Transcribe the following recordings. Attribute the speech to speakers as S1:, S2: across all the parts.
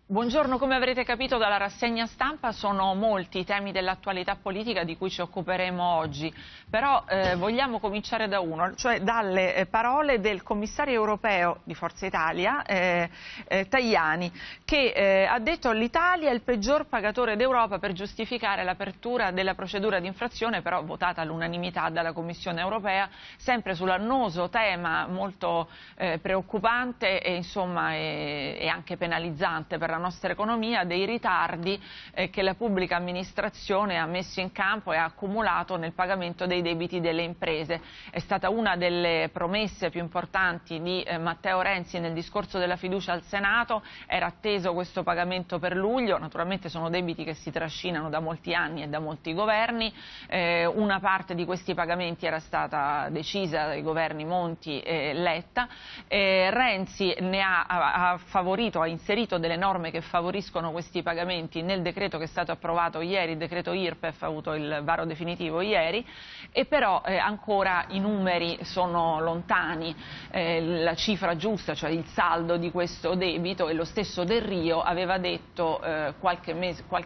S1: Buongiorno, come avrete capito dalla rassegna stampa sono molti i temi dell'attualità politica di cui ci occuperemo oggi, però vogliamo cominciare da uno, cioè dalle parole del commissario europeo di Forza Italia, Tajani, che ha detto che l'Italia è il peggior pagatore d'Europa per giustificare l'apertura della procedura di infrazione, però votata all'unanimità dalla Commissione europea, sempre sull'annoso tema molto preoccupante e insomma e anche penalizzante per la nostra economia dei ritardi che la pubblica amministrazione ha messo in campo e ha accumulato nel pagamento dei debiti delle imprese. È stata una delle promesse più importanti di Matteo Renzi nel discorso della fiducia al Senato, era atteso questo pagamento per luglio, naturalmente sono debiti che si trascinano da molti anni e da molti governi, una parte di questi pagamenti era stata decisa dai governi Monti e Letta, Renzi ne ha favorito, ha inserito delle norme che favoriscono questi pagamenti nel decreto che è stato approvato ieri, il decreto IRPEF ha avuto il varo definitivo ieri, e però ancora i numeri sono lontani, la cifra giusta, cioè il saldo di questo debito, e lo stesso Del Rio aveva detto qualche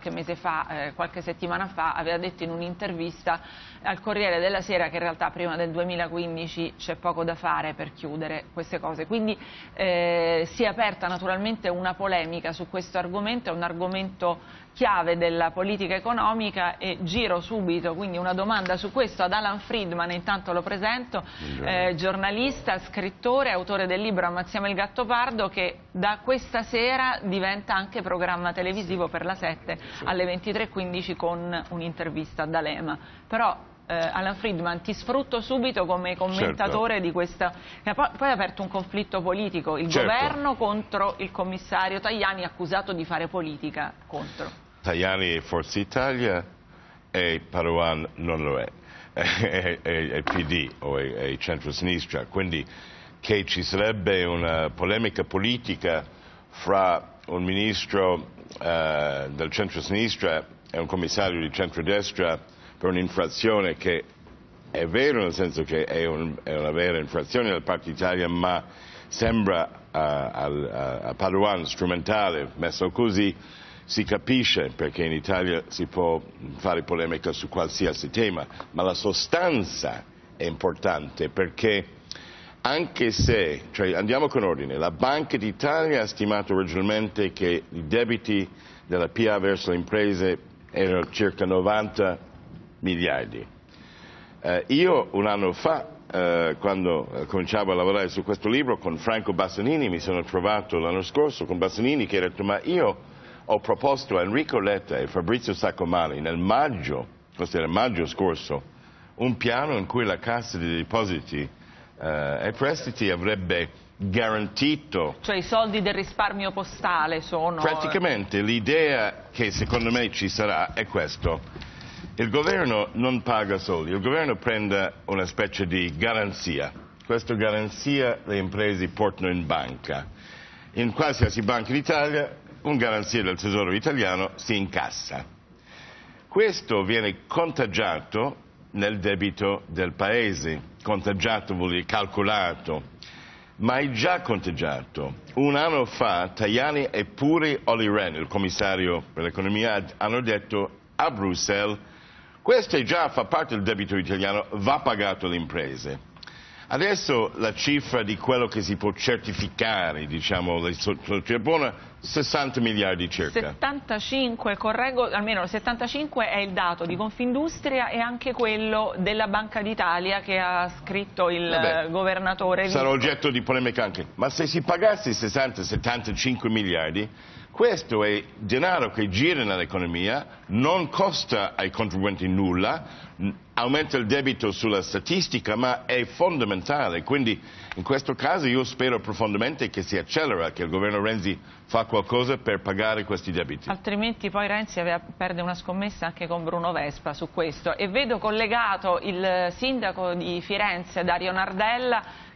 S1: settimana fa, aveva detto in un'intervista al Corriere della Sera che in realtà prima del 2015 c'è poco da fare per chiudere queste cose. Quindi si è aperta naturalmente una polemica su questo argomento, è un argomento chiave della politica economica, e giro subito quindi una domanda su questo ad Alan Friedman, intanto lo presento, giornalista, scrittore, autore del libro Ammazziamo il Gattopardo, che da questa sera diventa anche programma televisivo per la 7 alle 23:15 con un'intervista ad D'Alema. Però Alan Friedman, ti sfrutto subito come commentatore, certo, di questa. Poi ha aperto un conflitto politico, il governo contro il commissario Tajani, accusato di fare politica contro.
S2: Tajani è Forza Italia e Padoan non lo è, è PD o è centro-sinistra, quindi che ci sarebbe una polemica politica fra un ministro del centro-sinistra e un commissario di centrodestra per un'infrazione che è vero, nel senso che è una vera infrazione da parte d'Italia, ma sembra a Padoan strumentale, messo così si capisce perché in Italia si può fare polemica su qualsiasi tema, ma la sostanza è importante, perché anche se, cioè andiamo con ordine, la Banca d'Italia ha stimato originalmente che i debiti della PA verso le imprese erano circa 90 miliardi. Io un anno fa, quando cominciavo a lavorare su questo libro con Franco Bassanini, mi sono trovato l'anno scorso con Bassanini che ha detto: ma io ho proposto a Enrico Letta e Fabrizio Saccomanni nel maggio, questo era il maggio scorso, un piano in cui la Cassa dei Depositi e Prestiti avrebbe garantito,
S1: cioè i soldi del risparmio postale sono
S2: praticamente l'idea che secondo me ci sarà è questo: il governo non paga soldi, il governo prende una specie di garanzia, questa garanzia le imprese portano in banca, in qualsiasi banca d'Italia una garanzia del tesoro italiano si incassa, questo viene contagiato nel debito del paese, contagiato vuol dire calcolato, ma è già contagiato. Un anno fa Tajani e pure Olli Rehn, il commissario per l'economia, hanno detto a Bruxelles: questo già fa parte del debito italiano, va pagato alle imprese. Adesso la cifra di quello che si può certificare, diciamo, è buona, 60 miliardi circa.
S1: 75, correggo, almeno 75 è il dato di Confindustria e anche quello della Banca d'Italia che ha scritto il governatore.
S2: Sarà oggetto di polemica anche, ma se si pagasse 60-75 miliardi, questo è denaro che gira nell'economia, non costa ai contribuenti nulla, aumenta il debito sulla statistica, ma è fondamentale. Quindi in questo caso io spero profondamente che si accelera, che il governo Renzi fa qualcosa per pagare questi debiti.
S1: Altrimenti poi Renzi perde una scommessa anche con Bruno Vespa su questo. E vedo collegato il sindaco di Firenze, Dario Nardella,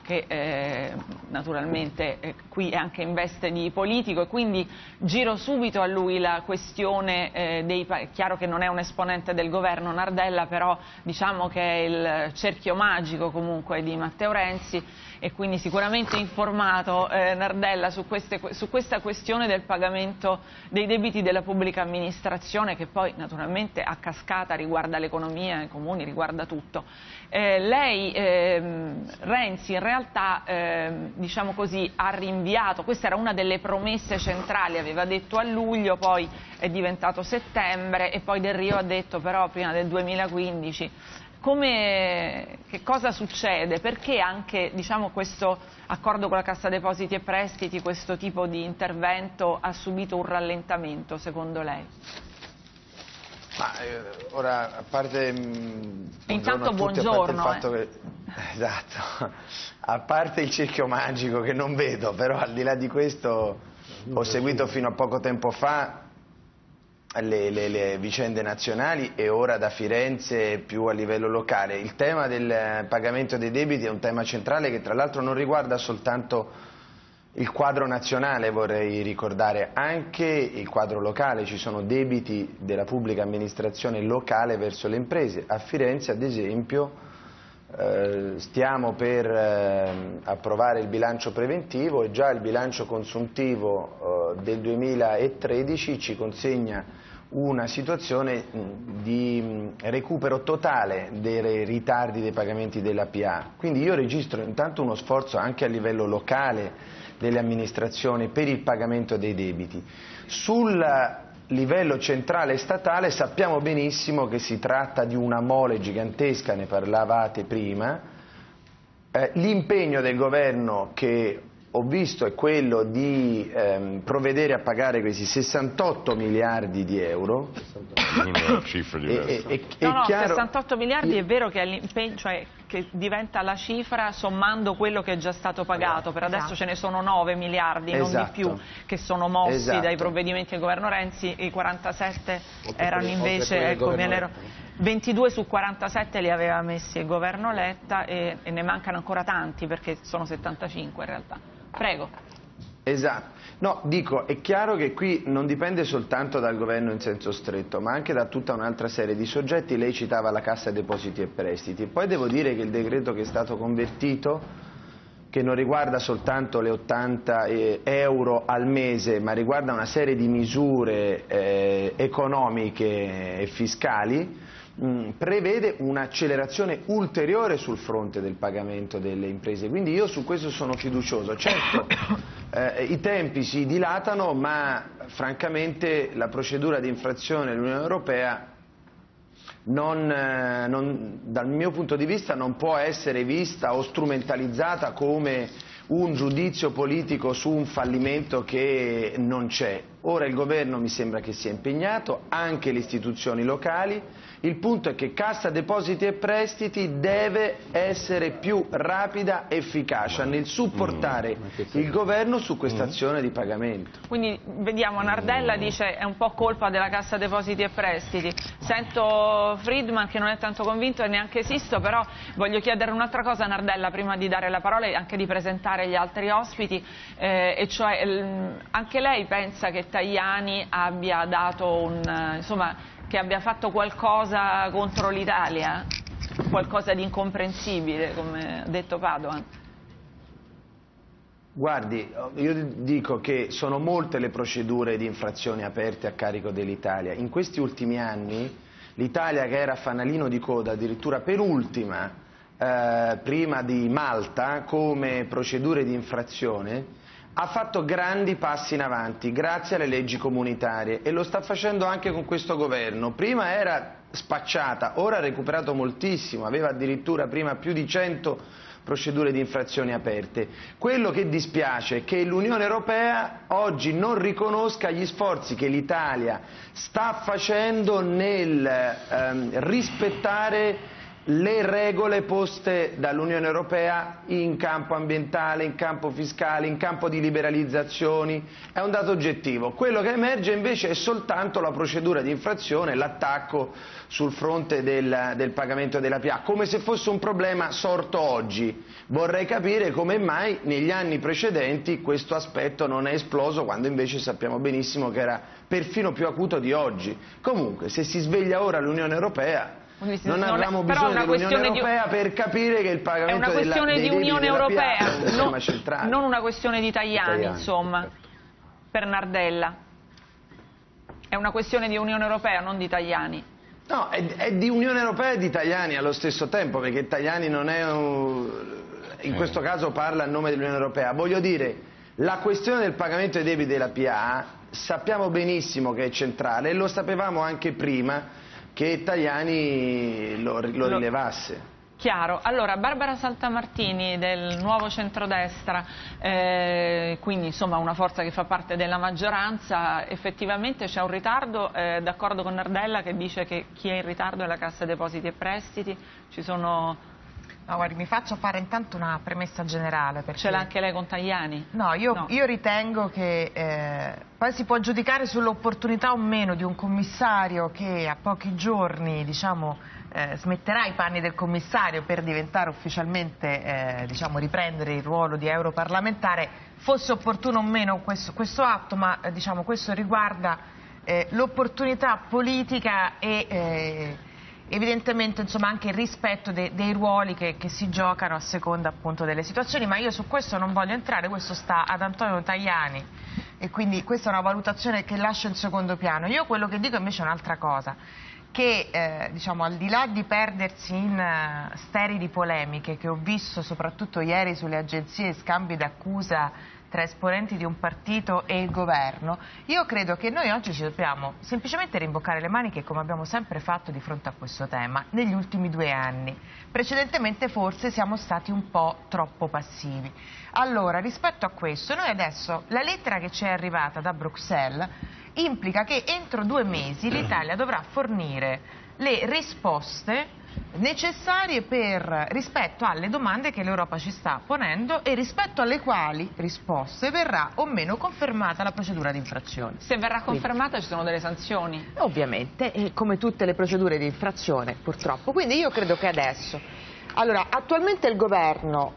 S1: che naturalmente qui è anche in veste di politico, e quindi giro subito a lui la questione è chiaro che non è un esponente del governo Nardella, però diciamo che è il cerchio magico comunque di Matteo Renzi, e quindi sicuramente informato Nardella su questa questione del pagamento dei debiti della pubblica amministrazione, che poi naturalmente a cascata riguarda l'economia, i comuni, riguarda tutto. Renzi in realtà diciamo così, ha rinviato, questa era una delle promesse centrali, aveva detto a luglio, poi è diventato settembre, e poi Del Rio ha detto però prima del 2015. Che cosa succede? Perché anche diciamo, questo accordo con la Cassa Depositi e Prestiti, questo tipo di intervento ha subito un rallentamento secondo lei?
S3: Ora, a parte
S1: intanto
S3: buongiorno,
S1: a tutti,
S3: esatto, a parte il cerchio magico che non vedo, però al di là di questo ho seguito fino a poco tempo fa le vicende nazionali, e ora da Firenze più a livello locale. Il tema del pagamento dei debiti è un tema centrale che tra l'altro non riguarda soltanto il quadro nazionale, vorrei ricordare anche il quadro locale. Ci sono debiti della pubblica amministrazione locale verso le imprese. A Firenze ad esempio stiamo per approvare il bilancio preventivo, e già il bilancio consuntivo del 2013 ci consegna una situazione di recupero totale dei ritardi dei pagamenti della PA. Quindi io registro intanto uno sforzo anche a livello locale delle amministrazioni per il pagamento dei debiti. Sul livello centrale statale sappiamo benissimo che si tratta di una mole gigantesca, ne parlavate prima. L'impegno del governo che ho visto è quello di provvedere a pagare questi 68 miliardi di euro.
S2: Una cifra diversa.
S1: No, 68 miliardi è vero che è l'impegno, cioè che diventa la cifra sommando quello che è già stato pagato. Per adesso ce ne sono 9 miliardi, non di più, che sono mossi dai provvedimenti del governo Renzi. I 47 erano invece, 22 su 47 li aveva messi il governo Letta, e ne mancano ancora tanti perché sono 75 in realtà. Prego.
S3: Esatto. No, dico, è chiaro che qui non dipende soltanto dal governo in senso stretto, ma anche da tutta un'altra serie di soggetti. Lei citava la Cassa Depositi e Prestiti. Poi devo dire che il decreto che è stato convertito, che non riguarda soltanto le 80 euro al mese, ma riguarda una serie di misure economiche e fiscali, prevede un'accelerazione ulteriore sul fronte del pagamento delle imprese, quindi io su questo sono fiducioso. Certo, i tempi si dilatano, ma francamente la procedura di infrazione dell'Unione Europea dal mio punto di vista non può essere vista o strumentalizzata come un giudizio politico su un fallimento che non c'è. Ora il governo mi sembra che sia impegnato, anche le istituzioni locali. Il punto è che Cassa Depositi e Prestiti deve essere più rapida e efficace nel supportare il governo su questa azione di pagamento.
S1: Quindi vediamo, Nardella dice è un po' colpa della Cassa Depositi e Prestiti. Sento Friedman che non è tanto convinto e neanche Sisto, però voglio chiedere un'altra cosa a Nardella prima di dare la parola e anche di presentare gli altri ospiti, e cioè anche lei pensa che Tajani abbia dato insomma, che abbia fatto qualcosa contro l'Italia? Qualcosa di incomprensibile, come ha detto Padoan?
S3: Guardi, io dico che sono molte le procedure di infrazione aperte a carico dell'Italia. In questi ultimi anni l'Italia, che era fanalino di coda, addirittura penultima, prima di Malta, come procedure di infrazione, ha fatto grandi passi in avanti grazie alle leggi comunitarie, e lo sta facendo anche con questo governo. Prima era spacciata, ora ha recuperato moltissimo, aveva addirittura prima più di 100 procedure di infrazione aperte. Quello che dispiace è che l'Unione Europea oggi non riconosca gli sforzi che l'Italia sta facendo nel rispettare le regole poste dall'Unione Europea in campo ambientale, in campo fiscale, in campo di liberalizzazioni, è un dato oggettivo. Quello che emerge invece è soltanto la procedura di infrazione, l'attacco sul fronte del pagamento della PA, come se fosse un problema sorto oggi. Vorrei capire come mai negli anni precedenti questo aspetto non è esploso, quando invece sappiamo benissimo che era perfino più acuto di oggi. Comunque, se si sveglia ora l'Unione Europea, non avevamo bisogno dell'Unione Europea per capire che il pagamento
S1: dei debiti della PA è un tema centrale. Non una questione di Tajani, insomma, per Nardella. È una questione di Unione Europea, non di Tajani.
S3: No, è di Unione Europea e di Tajani allo stesso tempo, perché Tajani non è in questo caso parla a nome dell'Unione Europea. Voglio dire, la questione del pagamento dei debiti della PA sappiamo benissimo che è centrale e lo sapevamo anche prima che Tajani lo rilevasse.
S1: Chiaro. Allora, Barbara Saltamartini del Nuovo Centrodestra, quindi insomma una forza che fa parte della maggioranza, effettivamente c'è un ritardo, d'accordo con Nardella che dice che chi è in ritardo è la Cassa Depositi e Prestiti, ci sono...
S4: No, guardi, mi faccio fare intanto una premessa generale. Perché...
S1: Ce l'ha anche lei con Tajani?
S4: No, io ritengo che poi si può giudicare sull'opportunità o meno di un commissario che a pochi giorni, diciamo, smetterà i panni del commissario per diventare ufficialmente, diciamo, riprendere il ruolo di europarlamentare, fosse opportuno o meno questo atto, ma diciamo, questo riguarda l'opportunità politica e... evidentemente insomma anche il rispetto dei ruoli che si giocano a seconda appunto delle situazioni, ma io su questo non voglio entrare, questo sta ad Antonio Tajani e quindi questa è una valutazione che lascio in secondo piano. Io quello che dico invece è un'altra cosa, che diciamo al di là di perdersi in sterili polemiche che ho visto soprattutto ieri sulle agenzie e scambi d'accusa tra esponenti di un partito e il governo, io credo che noi oggi ci dobbiamo semplicemente rimboccare le maniche come abbiamo sempre fatto di fronte a questo tema negli ultimi 2 anni. Precedentemente forse siamo stati un po' troppo passivi. Allora, rispetto a questo, noi adesso, la lettera che ci è arrivata da Bruxelles implica che entro 2 mesi l'Italia dovrà fornire le risposte necessarie rispetto alle domande che l'Europa ci sta ponendo e rispetto alle quali risposte verrà o meno confermata la procedura di infrazione.
S1: Se verrà confermata ci sono delle sanzioni?
S4: Ovviamente, come tutte le procedure di infrazione purtroppo. Quindi io credo che adesso... Allora, attualmente il governo,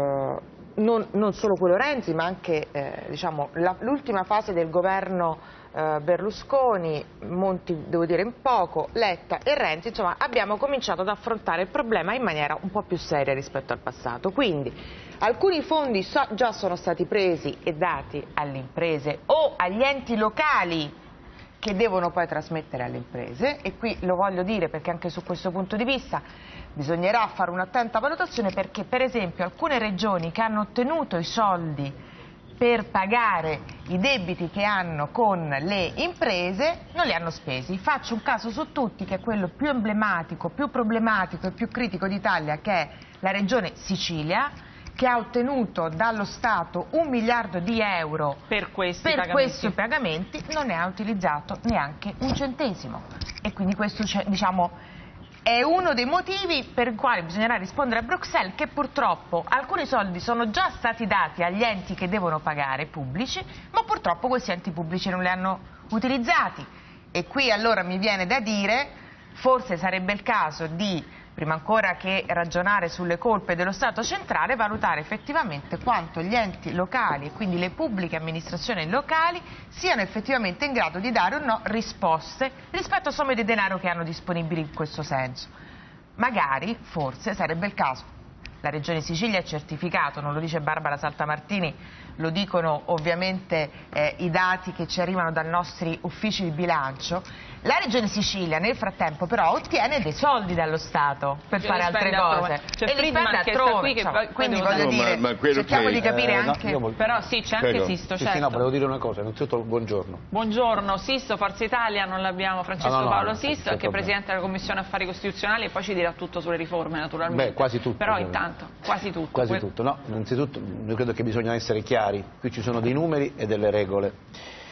S4: non solo quello Renzi, ma anche diciamo, l'ultima fase del governo Berlusconi, Monti devo dire in poco, Letta e Renzi, insomma abbiamo cominciato ad affrontare il problema in maniera un po' più seria rispetto al passato. Quindi alcuni fondi già sono stati presi e dati alle imprese o agli enti locali che devono poi trasmettere alle imprese, e qui lo voglio dire perché anche su questo punto di vista bisognerà fare un'attenta valutazione, perché per esempio alcune regioni che hanno ottenuto i soldi per pagare i debiti che hanno con le imprese non li hanno spesi. Faccio un caso su tutti che è quello più emblematico, più problematico e più critico d'Italia, che è la regione Sicilia, che ha ottenuto dallo Stato 1 miliardo di euro
S1: per questi
S4: pagamenti, non ne ha utilizzato neanche un centesimo, e quindi questo diciamo è uno dei motivi per i quali bisognerà rispondere a Bruxelles, che purtroppo alcuni soldi sono già stati dati agli enti che devono pagare, pubblici, ma purtroppo questi enti pubblici non li hanno utilizzati. E qui allora mi viene da dire, forse sarebbe il caso di, prima ancora che ragionare sulle colpe dello Stato centrale, valutare effettivamente quanto gli enti locali e quindi le pubbliche amministrazioni locali siano effettivamente in grado di dare o no risposte rispetto a somme di denaro che hanno disponibili in questo senso. Magari, forse, sarebbe il caso. La Regione Sicilia è certificato, non lo dice Barbara Saltamartini, lo dicono ovviamente i dati che ci arrivano dai nostri uffici di bilancio. La Regione Sicilia nel frattempo però ottiene dei soldi dallo Stato per fare altre cose e li spende altrove, quindi voglio dire, cerchiamo di capire anche...
S1: Però sì, c'è anche Sisto, certo.
S5: Sì, no, volevo dire una cosa, innanzitutto buongiorno.
S1: Buongiorno, Sisto, Forza Italia, non l'abbiamo, Francesco Paolo Sisto, anche Presidente della Commissione Affari Costituzionali, e poi ci dirà tutto sulle riforme naturalmente.
S5: Beh, quasi tutto.
S1: Però intanto, quasi tutto.
S5: Quasi tutto, no, innanzitutto io credo che bisogna essere chiari, qui ci sono dei numeri e delle regole.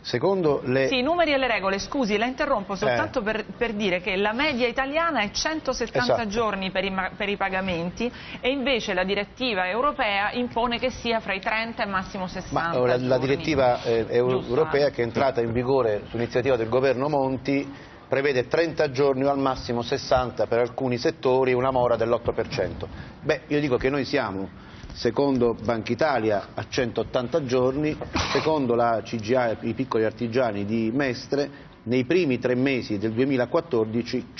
S5: Secondo le...
S1: Sì, i numeri e le regole, scusi, la interrompo soltanto per dire che la media italiana è 170 giorni per i pagamenti e invece la direttiva europea impone che sia fra i 30 e massimo 60 giorni.
S5: La direttiva europea che è entrata in vigore su iniziativa del governo Monti prevede 30 giorni o al massimo 60 per alcuni settori, una mora dell'8%. Beh, io dico che noi siamo... secondo Banca Italia a 180 giorni, secondo la CGA i piccoli artigiani di Mestre nei primi 3 mesi del 2014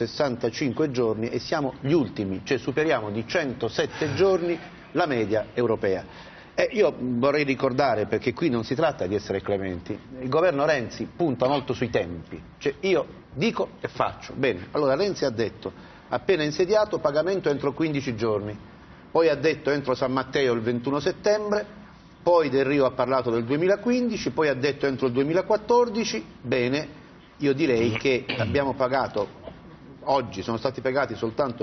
S5: 165 giorni e siamo gli ultimi, cioè superiamo di 107 giorni la media europea. Io vorrei ricordare, perché qui non si tratta di essere clementi, il governo Renzi punta molto sui tempi, cioè io dico e faccio. Bene, allora Renzi ha detto appena insediato pagamento entro 15 giorni. Poi ha detto entro San Matteo il 21 settembre, poi Del Rio ha parlato del 2015, poi ha detto entro il 2014, bene, io direi che abbiamo pagato, oggi sono stati pagati soltanto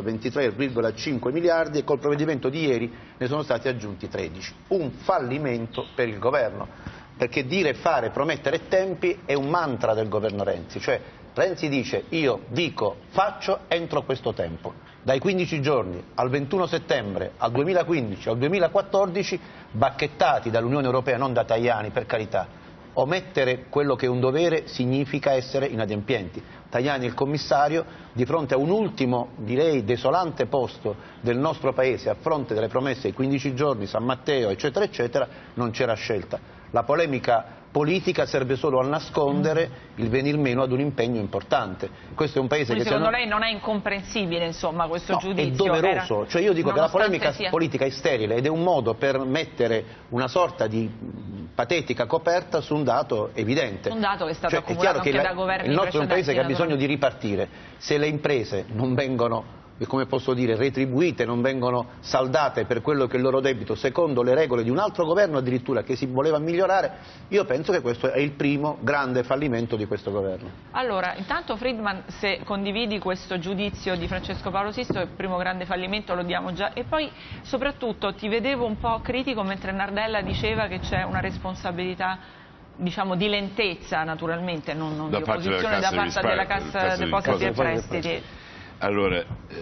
S5: 23,5 miliardi e col provvedimento di ieri ne sono stati aggiunti 13. Un fallimento per il governo, perché dire, fare, promettere tempi è un mantra del governo Renzi, cioè Renzi dice io dico, faccio entro questo tempo. Dai 15 giorni al 21 settembre, al 2015, al 2014, bacchettati dall'Unione Europea, non da Tajani, per carità. Omettere quello che è un dovere significa essere inadempienti. Tajani, il commissario, di fronte a un ultimo, direi, desolante posto del nostro Paese, a fronte delle promesse ai 15 giorni, San Matteo, eccetera, eccetera, non c'era scelta. La polemica politica serve solo a nascondere il venir meno ad un impegno importante. Questo è un paese
S1: quindi
S5: che
S1: secondo lei non è incomprensibile, insomma, questo giudizio?
S5: È doveroso, cioè io dico che la polemica politica è sterile ed è un modo per mettere una sorta di patetica coperta su un dato evidente.
S1: Un dato che è stato
S5: è
S1: accumulato
S5: chiaro
S1: anche da governi precedenti.
S5: Il nostro è un paese che ha bisogno di ripartire. Se le imprese non vengono, come posso dire, retribuite, non vengono saldate per quello che è il loro debito secondo le regole di un altro governo addirittura che si voleva migliorare, io penso che questo è il primo grande fallimento di questo governo.
S1: Allora, intanto Friedman, se condividi questo giudizio di Francesco Paolo Sisto, il primo grande fallimento lo diamo già, e poi soprattutto ti vedevo un po' critico mentre Nardella diceva che c'è una responsabilità, diciamo, di lentezza, naturalmente, non di opposizione da parte della Cassa Depositi e Prestiti.
S2: Allora,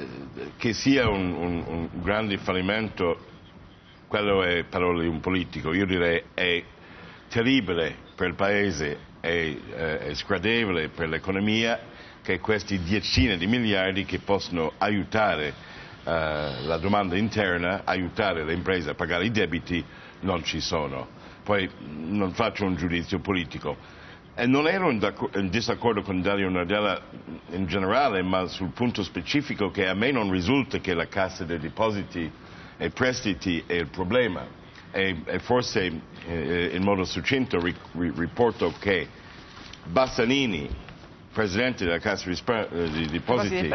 S2: che sia un grande fallimento, quello è parola di un politico, io direi è terribile per il Paese, è sgradevole per l'economia che questi decine di miliardi che possono aiutare la domanda interna, aiutare le imprese a pagare i debiti, non ci sono. Poi non faccio un giudizio politico. E non ero in disaccordo con Dario Nardella in generale, ma sul punto specifico che a me non risulta che la Cassa dei Depositi e Prestiti è il problema. E forse in modo succinto riporto che Bassanini, presidente della Cassa dei Depositi,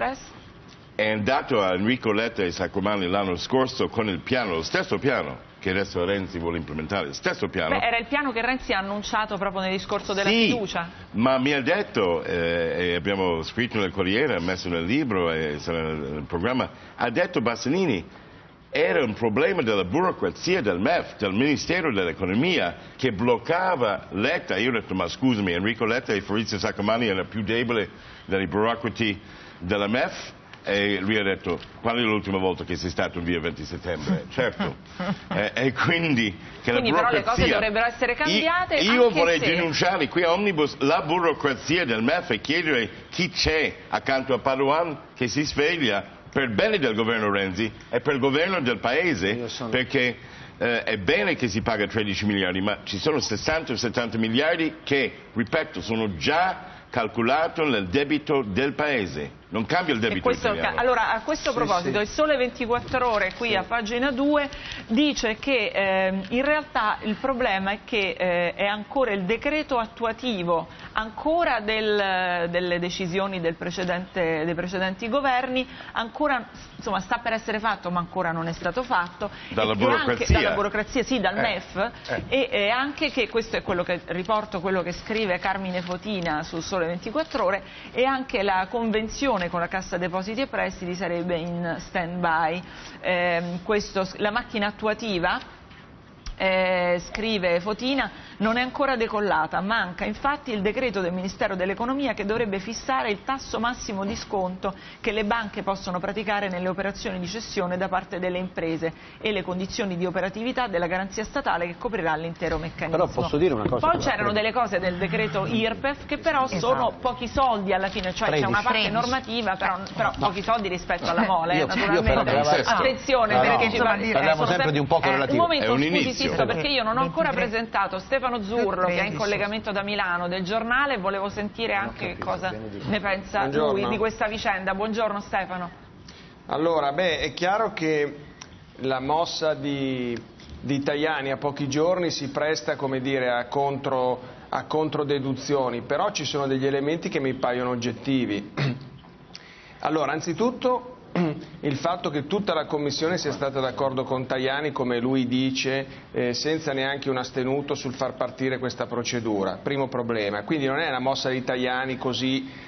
S2: è andato a Enrico Letta e Saccomanni l'anno scorso con il piano, lo stesso piano che adesso Renzi vuole implementare, lo stesso piano.
S1: Beh, era il piano che Renzi ha annunciato proprio nel discorso della fiducia.
S2: Ma mi ha detto, e abbiamo scritto nel Corriere, ha messo nel libro e sarà nel programma, ha detto Bassanini, era un problema della burocrazia del MEF, del Ministero dell'Economia, che bloccava Letta. Io ho detto, ma scusami, Enrico Letta e Fabrizio Saccomanni erano più deboli dei burocrati della MEF? E lui ha detto, qual è l'ultima volta che sei stato in via 20 settembre? Certo. E quindi che la burocrazia...
S1: però le cose dovrebbero essere cambiate.
S2: Io vorrei denunciare qui a Omnibus la burocrazia del MEF e chiedere chi c'è accanto a Padoan che si sveglia per il bene del governo Renzi e per il governo del Paese, perché è bene che si paga 13 miliardi, ma ci sono 60 o 70 miliardi che, ripeto, sono già calcolato nel debito del Paese. Non cambia il debito italiano.
S1: Allora, a questo proposito, il Sole 24 Ore, qui a pagina 2, dice che in realtà il problema è che è ancora il decreto attuativo, ancora delle decisioni dei precedenti governi, ancora insomma sta per essere fatto, ma ancora non è stato fatto.
S2: Dalla burocrazia.
S1: Anche, dalla burocrazia, sì, dal MEF, e anche che questo è quello che riporto, quello che scrive Carmine Fotina sul Sole 24 Ore, e anche la convenzione con la Cassa Depositi e Prestiti sarebbe in stand-by. La macchina attuativa scrive Fotina, non è ancora decollata, manca infatti il decreto del Ministero dell'Economia che dovrebbe fissare il tasso massimo di sconto che le banche possono praticare nelle operazioni di cessione da parte delle imprese e le condizioni di operatività della garanzia statale che coprirà l'intero meccanismo.
S5: Però posso dire una cosa?
S1: Poi c'erano delle cose del decreto IRPEF che però sono pochi soldi alla fine, cioè c'è una parte normativa, però pochi soldi rispetto alla mole, naturalmente. Attenzione, perché
S5: parliamo sempre di un poco relativo.
S1: Un momento, scusi Sisto, perché io non ho ancora presentato Stefano Zurlo, che è in collegamento da Milano, del Giornale, e volevo sentire anche cosa ne pensa lui di questa vicenda. Buongiorno Stefano.
S6: Allora, è chiaro che la mossa di Tajani a pochi giorni si presta, come dire, a controdeduzioni, però ci sono degli elementi che mi paiono oggettivi. Allora, anzitutto il fatto che tutta la Commissione sia stata d'accordo con Tajani, come lui dice, senza neanche un astenuto sul far partire questa procedura, primo problema. Quindi non è una mossa di Tajani così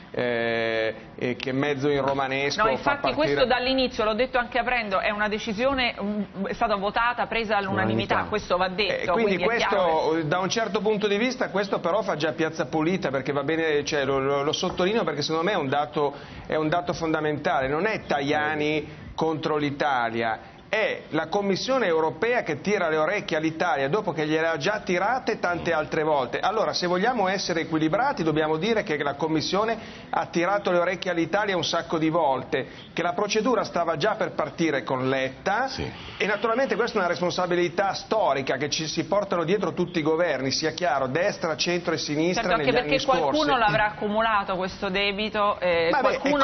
S6: che mezzo in romanesco.
S1: No, infatti questo dall'inizio, l'ho detto anche aprendo, è una decisione, è stata votata, presa all'unanimità, questo va detto.
S6: Quindi questo,
S1: che...
S6: da un certo punto di vista, questo però fa già piazza pulita, perché va bene, cioè, lo sottolineo perché secondo me è un dato fondamentale, non è Tajani contro l'Italia, è la Commissione europea che tira le orecchie all'Italia dopo che gliele ha già tirate tante altre volte. Allora, se vogliamo essere equilibrati, dobbiamo dire che la Commissione ha tirato le orecchie all'Italia un sacco di volte, che la procedura stava già per partire con Letta, e naturalmente questa è una responsabilità storica che ci si portano dietro tutti i governi, sia chiaro, destra, centro e sinistra,
S1: certo,
S6: negli anni
S1: scorsi. Anche perché qualcuno l'avrà accumulato questo debito, qualcuno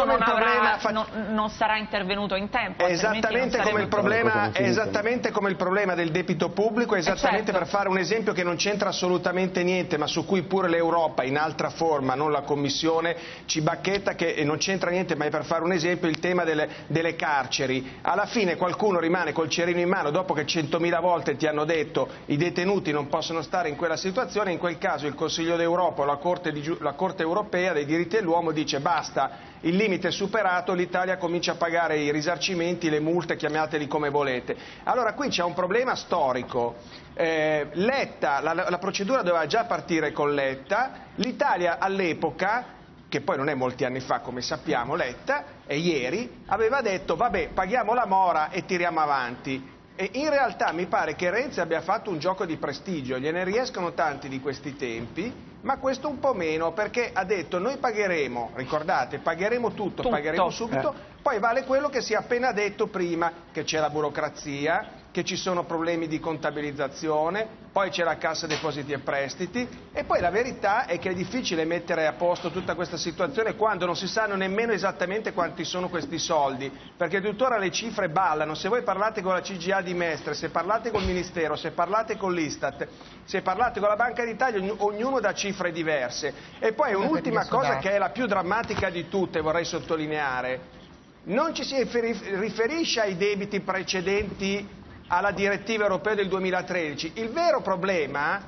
S1: non sarà intervenuto in tempo.
S6: Esattamente come il problema. È esattamente come il problema del debito pubblico, è esattamente, per fare un esempio che non c'entra assolutamente niente, ma su cui pure l'Europa in altra forma, non la Commissione, ci bacchetta, che non c'entra niente, ma è per fare un esempio il tema delle carceri. Alla fine qualcuno rimane col cerino in mano dopo che 100.000 volte ti hanno detto i detenuti non possono stare in quella situazione. In quel caso il Consiglio d'Europa o la Corte europea dei diritti dell'uomo dice basta, il limite è superato, l'Italia comincia a pagare i risarcimenti, le multe, chiamateli come volete. Allora qui c'è un problema storico. Letta, la procedura doveva già partire con Letta, l'Italia all'epoca, che poi non è molti anni fa come sappiamo, Letta, e ieri aveva detto vabbè, paghiamo la mora e tiriamo avanti. E in realtà mi pare che Renzi abbia fatto un gioco di prestigio, gliene riescono tanti di questi tempi, ma questo un po' meno, perché ha detto noi pagheremo, ricordate, pagheremo tutto. Pagheremo subito, poi vale quello che si è appena detto prima, che c'è la burocrazia, che ci sono problemi di contabilizzazione, poi c'è la Cassa Depositi e Prestiti, e poi la verità è che è difficile mettere a posto tutta questa situazione quando non si sanno nemmeno esattamente quanti sono questi soldi, perché tuttora le cifre ballano. Se voi parlate con la CGA di Mestre, se parlate col Ministero, se parlate con l'Istat, se parlate con la Banca d'Italia, ognuno dà cifre diverse. E poi un'ultima cosa che è la più drammatica di tutte, vorrei sottolineare: non ci si riferisce ai debiti precedenti alla direttiva europea del 2013. Il vero problema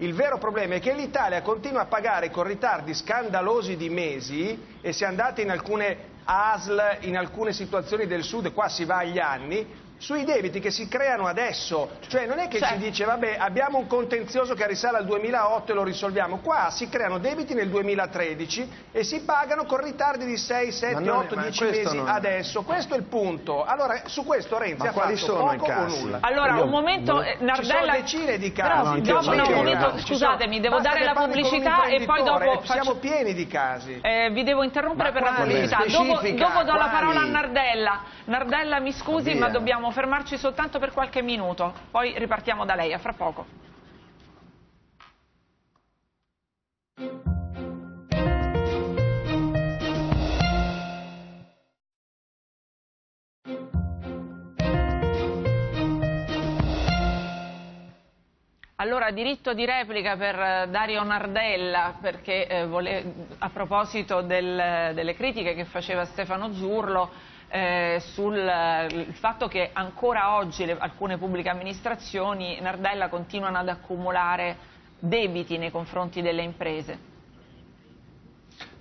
S6: è che l'Italia continua a pagare con ritardi scandalosi di mesi, e se andate in alcune ASL, in alcune situazioni del Sud, qua si va agli anni, sui debiti che si creano adesso. Cioè non è che si dice vabbè, abbiamo un contenzioso che risale al 2008 e lo risolviamo. Qua si creano debiti nel 2013 e si pagano con ritardi di 6, 7, 8, 10 mesi adesso. Questo è il punto. Allora su questo Renzi ha fatto poco o nulla.
S1: Allora un momento, Nardella,
S6: ci sono decine di casi.
S1: Scusatemi, devo dare la pubblicità e poi dopo
S6: siamo pieni di casi.
S1: Vi devo interrompere per la pubblicità. Dopo do la parola a Nardella. Nardella, mi scusi, ma dobbiamo fermarci soltanto per qualche minuto, poi ripartiamo da lei, a fra poco. Allora, diritto di replica per Dario Nardella, perché a proposito delle critiche che faceva Stefano Zurlo, sul fatto che ancora oggi alcune pubbliche amministrazioni, Nardella, continuano ad accumulare debiti nei confronti delle imprese.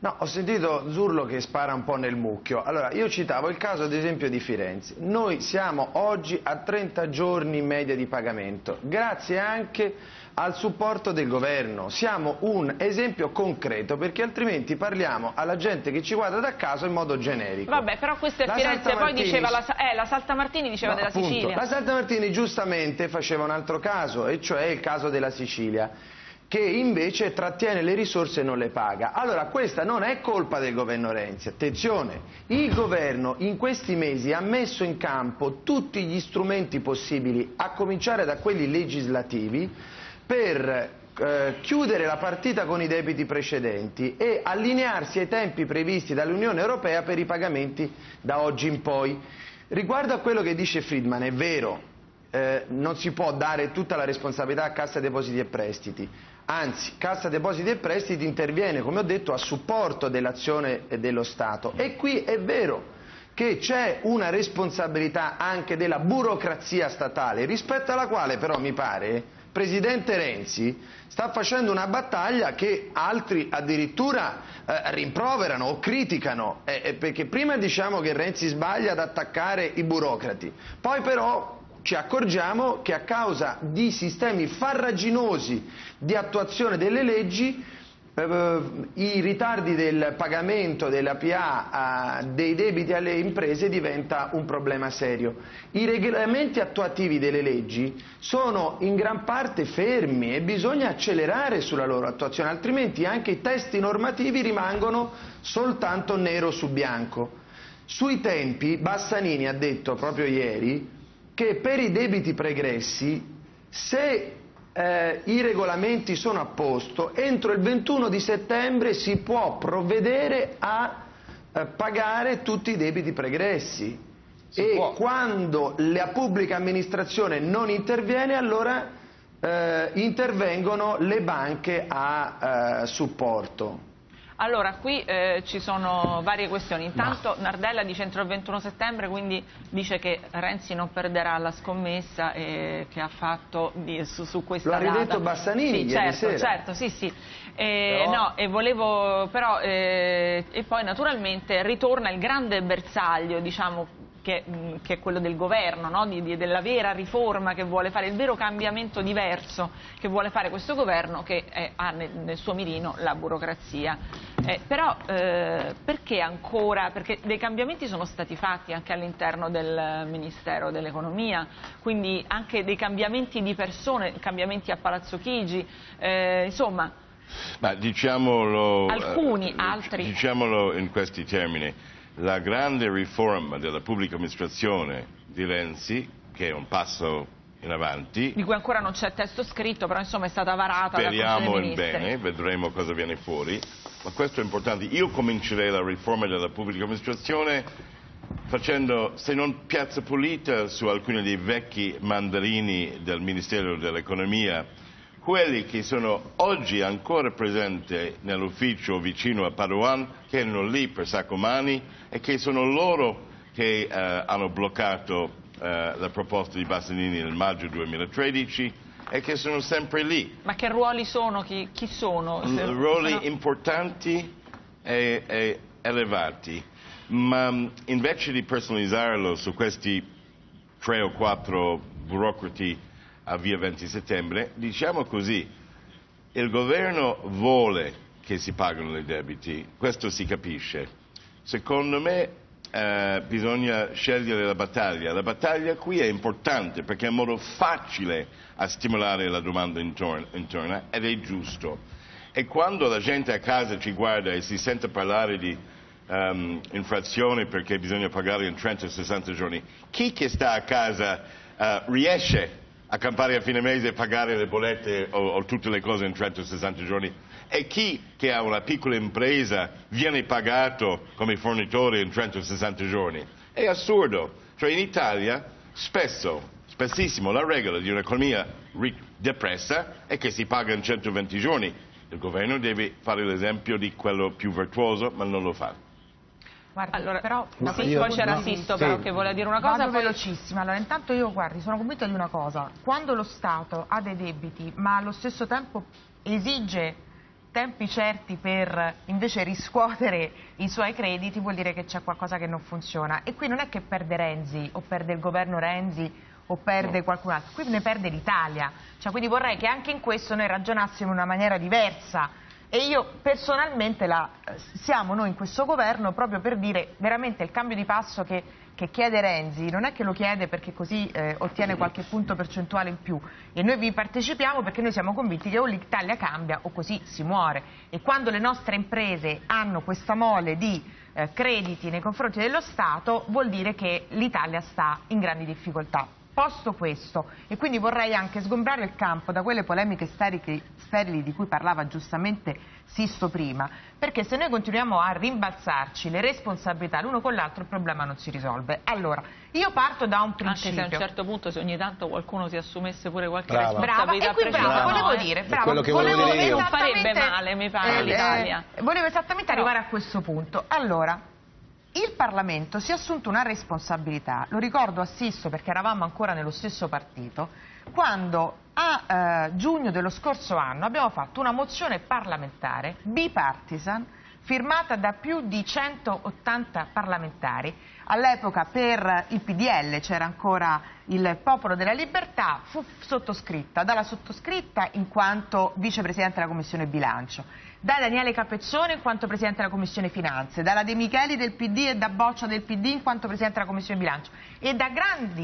S3: No, ho sentito Zurlo che spara un po' nel mucchio. Allora, io citavo il caso ad esempio di Firenze. Noi siamo oggi a 30 giorni in media di pagamento, grazie anche al supporto del governo. Siamo un esempio concreto, perché altrimenti parliamo alla gente che ci guarda da casa in modo generico.
S1: Vabbè, però questo è Firenze, poi diceva la Saltamartini diceva della
S3: appunto,
S1: Sicilia.
S3: La Saltamartini giustamente faceva un altro caso, e cioè il caso della Sicilia, che invece trattiene le risorse e non le paga. Allora, questa non è colpa del governo Renzi, attenzione, il governo in questi mesi ha messo in campo tutti gli strumenti possibili, a cominciare da quelli legislativi, per chiudere la partita con i debiti precedenti e allinearsi ai tempi previsti dall'Unione Europea per i pagamenti da oggi in poi. Riguardo a quello che dice Friedman, è vero, non si può dare tutta la responsabilità a Cassa Depositi e Prestiti. Anzi, Cassa Depositi e Prestiti interviene, come ho detto, a supporto dell'azione dello Stato. E qui è vero che c'è una responsabilità anche della burocrazia statale, rispetto alla quale però mi pare Presidente Renzi sta facendo una battaglia che altri addirittura rimproverano o criticano, perché prima diciamo che Renzi sbaglia ad attaccare i burocrati, poi però ci accorgiamo che a causa di sistemi farraginosi di attuazione delle leggi i ritardi del pagamento della PA dei debiti alle imprese diventa un problema serio. I regolamenti attuativi delle leggi sono in gran parte fermi e bisogna accelerare sulla loro attuazione, altrimenti anche i testi normativi rimangono soltanto nero su bianco. Sui tempi Bassanini ha detto proprio ieri che per i debiti pregressi, se i regolamenti sono a posto, entro il 21 di settembre si può provvedere a pagare tutti i debiti pregressi. Quando la pubblica amministrazione non interviene, allora intervengono le banche a supporto.
S1: Allora, qui ci sono varie questioni. Intanto Nardella dice entro il 21 settembre, quindi dice che Renzi non perderà la scommessa che ha fatto su questa data.
S3: Lo ha ridetto Bassanini ieri sera.
S1: Certo, sì, sì. No, e volevo però e poi naturalmente ritorna il grande bersaglio, diciamo, che è quello del governo, no? Della vera riforma che vuole fare, il vero cambiamento diverso che vuole fare questo governo, che ha nel suo mirino la burocrazia. Però perché ancora? Perché dei cambiamenti sono stati fatti anche all'interno del Ministero dell'Economia, quindi anche dei cambiamenti di persone, cambiamenti a Palazzo Chigi, insomma.
S2: Ma diciamolo,
S1: altri.
S2: Diciamolo in questi termini. La grande riforma della pubblica amministrazione di Renzi, che è un passo in avanti,
S1: di cui ancora non c'è testo scritto, però insomma è stata varata dal Consiglio dei Ministri.
S2: Speriamo in bene, vedremo cosa viene fuori, ma questo è importante. Io comincerei la riforma della pubblica amministrazione facendo, se non piazza pulita, su alcuni dei vecchi mandarini del Ministero dell'Economia, quelli che sono oggi ancora presenti nell'ufficio vicino a Padoan, che erano lì per Saccomanni e che sono loro che hanno bloccato la proposta di Bassanini nel maggio 2013 e che sono sempre lì.
S1: Ma che ruoli sono? Chi sono?
S2: Ruoli importanti e elevati, ma invece di personalizzarlo su questi 3 o 4 burocrati a via 20 settembre, diciamo così, il governo vuole che si pagano i debiti, questo si capisce. Secondo me bisogna scegliere la battaglia qui è importante perché è un modo facile a stimolare la domanda interna ed è giusto. E quando la gente a casa ci guarda e si sente parlare di infrazione perché bisogna pagare in 30-60 giorni, chi che sta a casa riesce a campare a fine mese e pagare le bollette o tutte le cose in 30-60 giorni, e chi che ha una piccola impresa viene pagato come fornitore in 30-60 giorni. È assurdo. Cioè in Italia spessissimo la regola di un'economia depressa è che si paga in 120 giorni. Il governo deve fare l'esempio di quello più virtuoso, ma non lo fa.
S4: Guardi,
S1: allora,
S4: però,
S1: sì, poi c'era Sisto però che voleva dire una cosa.
S4: Vado velocissima. Allora, intanto io, guardi, sono convinta di una cosa: quando lo Stato ha dei debiti ma allo stesso tempo esige tempi certi per invece riscuotere i suoi crediti, vuol dire che c'è qualcosa che non funziona. E qui non è che perde Renzi o perde il governo Renzi o perde qualcun altro, qui ne perde l'Italia. Cioè, quindi vorrei che anche in questo noi ragionassimo in una maniera diversa. E io personalmente siamo noi in questo governo proprio per dire veramente il cambio di passo che chiede Renzi non è che lo chiede perché così ottiene qualche punto percentuale in più, e noi vi partecipiamo perché noi siamo convinti che o l'Italia cambia o così si muore, e quando le nostre imprese hanno questa mole di crediti nei confronti dello Stato vuol dire che l'Italia sta in grandi difficoltà. Posto questo, e quindi vorrei anche sgombrare il campo da quelle polemiche sterili di cui parlava giustamente Sisto prima, perché se noi continuiamo a rimbalzarci le responsabilità l'uno con l'altro il problema non si risolve. Allora, io parto da un principio.
S1: Anche se a un certo punto, se ogni tanto qualcuno si assumesse pure qualche
S5: Brava.
S1: responsabilità,
S4: e qui volevo dire,
S1: non farebbe male, mi pare, l'Italia.
S4: Volevo esattamente arrivare a questo punto. Allora, il Parlamento si è assunto una responsabilità, lo ricordo a Sisto perché eravamo ancora nello stesso partito, quando a giugno dello scorso anno abbiamo fatto una mozione parlamentare bipartisan firmata da più di 180 parlamentari. All'epoca per il PDL c'era ancora il Popolo della Libertà, fu sottoscritta dalla sottoscritta in quanto vicepresidente della Commissione Bilancio, da Daniele Capezzone in quanto Presidente della Commissione Finanze, dalla De Micheli del PD e da Boccia del PD in quanto Presidente della Commissione Bilancio, e da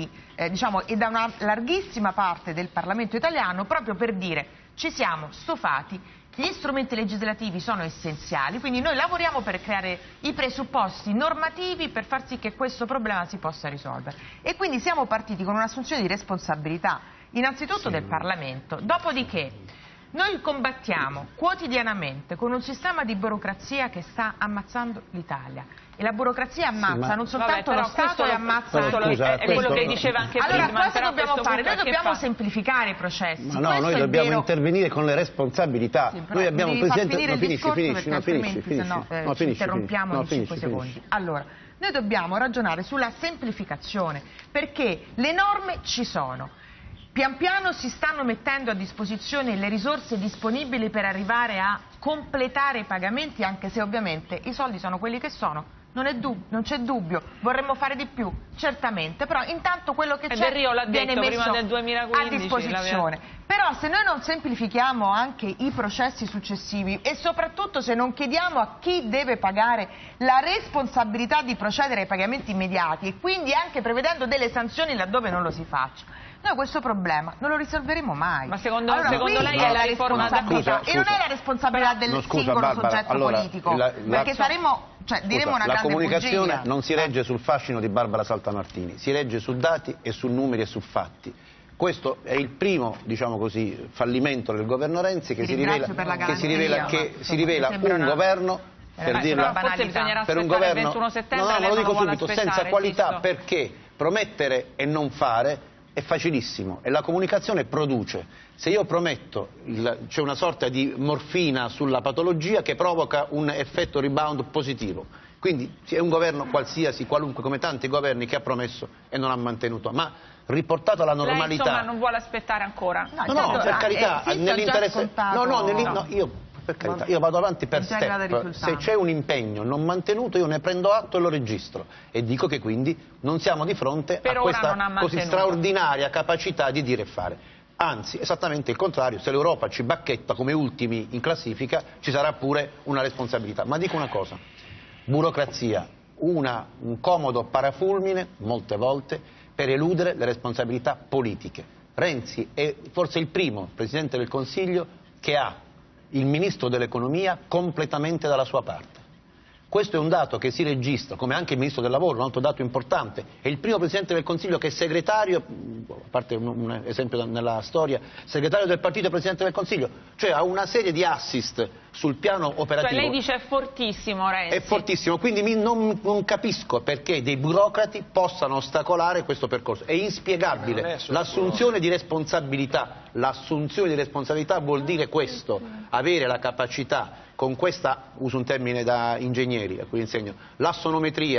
S4: e da una larghissima parte del Parlamento italiano, proprio per dire ci siamo stufati. Gli strumenti legislativi sono essenziali, quindi noi lavoriamo per creare i presupposti normativi per far sì che questo problema si possa risolvere. E quindi siamo partiti con un'assunzione di responsabilità, innanzitutto del Parlamento, dopodiché noi combattiamo quotidianamente con un sistema di burocrazia che sta ammazzando l'Italia. E la burocrazia ammazza non soltanto lo Stato, e ammazza
S1: è quello che diceva anche prima.
S4: Allora, cosa dobbiamo fare? Noi dobbiamo semplificare i processi.
S5: Ma no, noi dobbiamo intervenire con le responsabilità.
S4: Sì,
S5: noi abbiamo un presidente.
S4: Ci interrompiamo in 5 secondi. Allora, noi dobbiamo ragionare sulla semplificazione, perché le norme ci sono. Pian piano si stanno mettendo a disposizione le risorse disponibili per arrivare a completare i pagamenti, anche se ovviamente i soldi sono quelli che sono. Non c'è dubbio, vorremmo fare di più, certamente, però intanto quello che c'è viene messo
S1: prima del 2015,
S4: a disposizione. Però se noi non semplifichiamo anche i processi successivi e soprattutto se non chiediamo a chi deve pagare la responsabilità di procedere ai pagamenti immediati, e quindi anche prevedendo delle sanzioni laddove non lo si faccia, noi questo problema non lo risolveremo mai.
S1: Ma secondo lei è la riforma da
S4: e non è la responsabilità del singolo soggetto politico, perché diremo una grande bugia.
S5: La comunicazione non si regge sul fascino di Barbara Saltamartini, si regge su dati e su numeri e su fatti. Questo è il primo, diciamo così, fallimento del governo Renzi, che si rivela un governo, per dirla,
S1: forse bisognerà
S5: per un
S1: aspettare
S5: governo,
S1: il 21 settembre,
S5: lo dico subito,
S1: aspettare,
S5: senza qualità,
S1: Sisto.
S5: perché promettere e non fare è facilissimo e la comunicazione produce. Se io prometto, c'è una sorta di morfina sulla patologia che provoca un effetto rebound positivo. Quindi è un governo qualsiasi, qualunque, come tanti governi, che ha promesso e non ha mantenuto, ma riportato alla normalità.
S1: Lei, insomma, non vuole aspettare ancora?
S5: No, per carità, nell'interesse. Per carità, io vado avanti per step. Se c'è un impegno non mantenuto, io ne prendo atto e lo registro e dico che quindi non siamo di fronte a questa così straordinaria capacità di dire e fare. Anzi, esattamente il contrario, se l'Europa ci bacchetta come ultimi in classifica, ci sarà pure una responsabilità. Ma dico una cosa: burocrazia, un comodo parafulmine, molte volte, per eludere le responsabilità politiche. Renzi è forse il primo Presidente del Consiglio che ha il Ministro dell'Economia completamente dalla sua parte. Questo è un dato che si registra, come anche il Ministro del Lavoro, un altro dato importante. È il primo Presidente del Consiglio che è segretario, a parte un esempio nella storia, segretario del partito e Presidente del Consiglio, cioè ha una serie di assist sul piano operativo.
S1: Cioè lei dice è fortissimo Renzi.
S5: È fortissimo, quindi non capisco perché dei burocrati possano ostacolare questo percorso. È inspiegabile. L'assunzione di responsabilità vuol dire questo, avere la capacità con questa, uso un termine da ingegneri a cui insegno, l'assonometria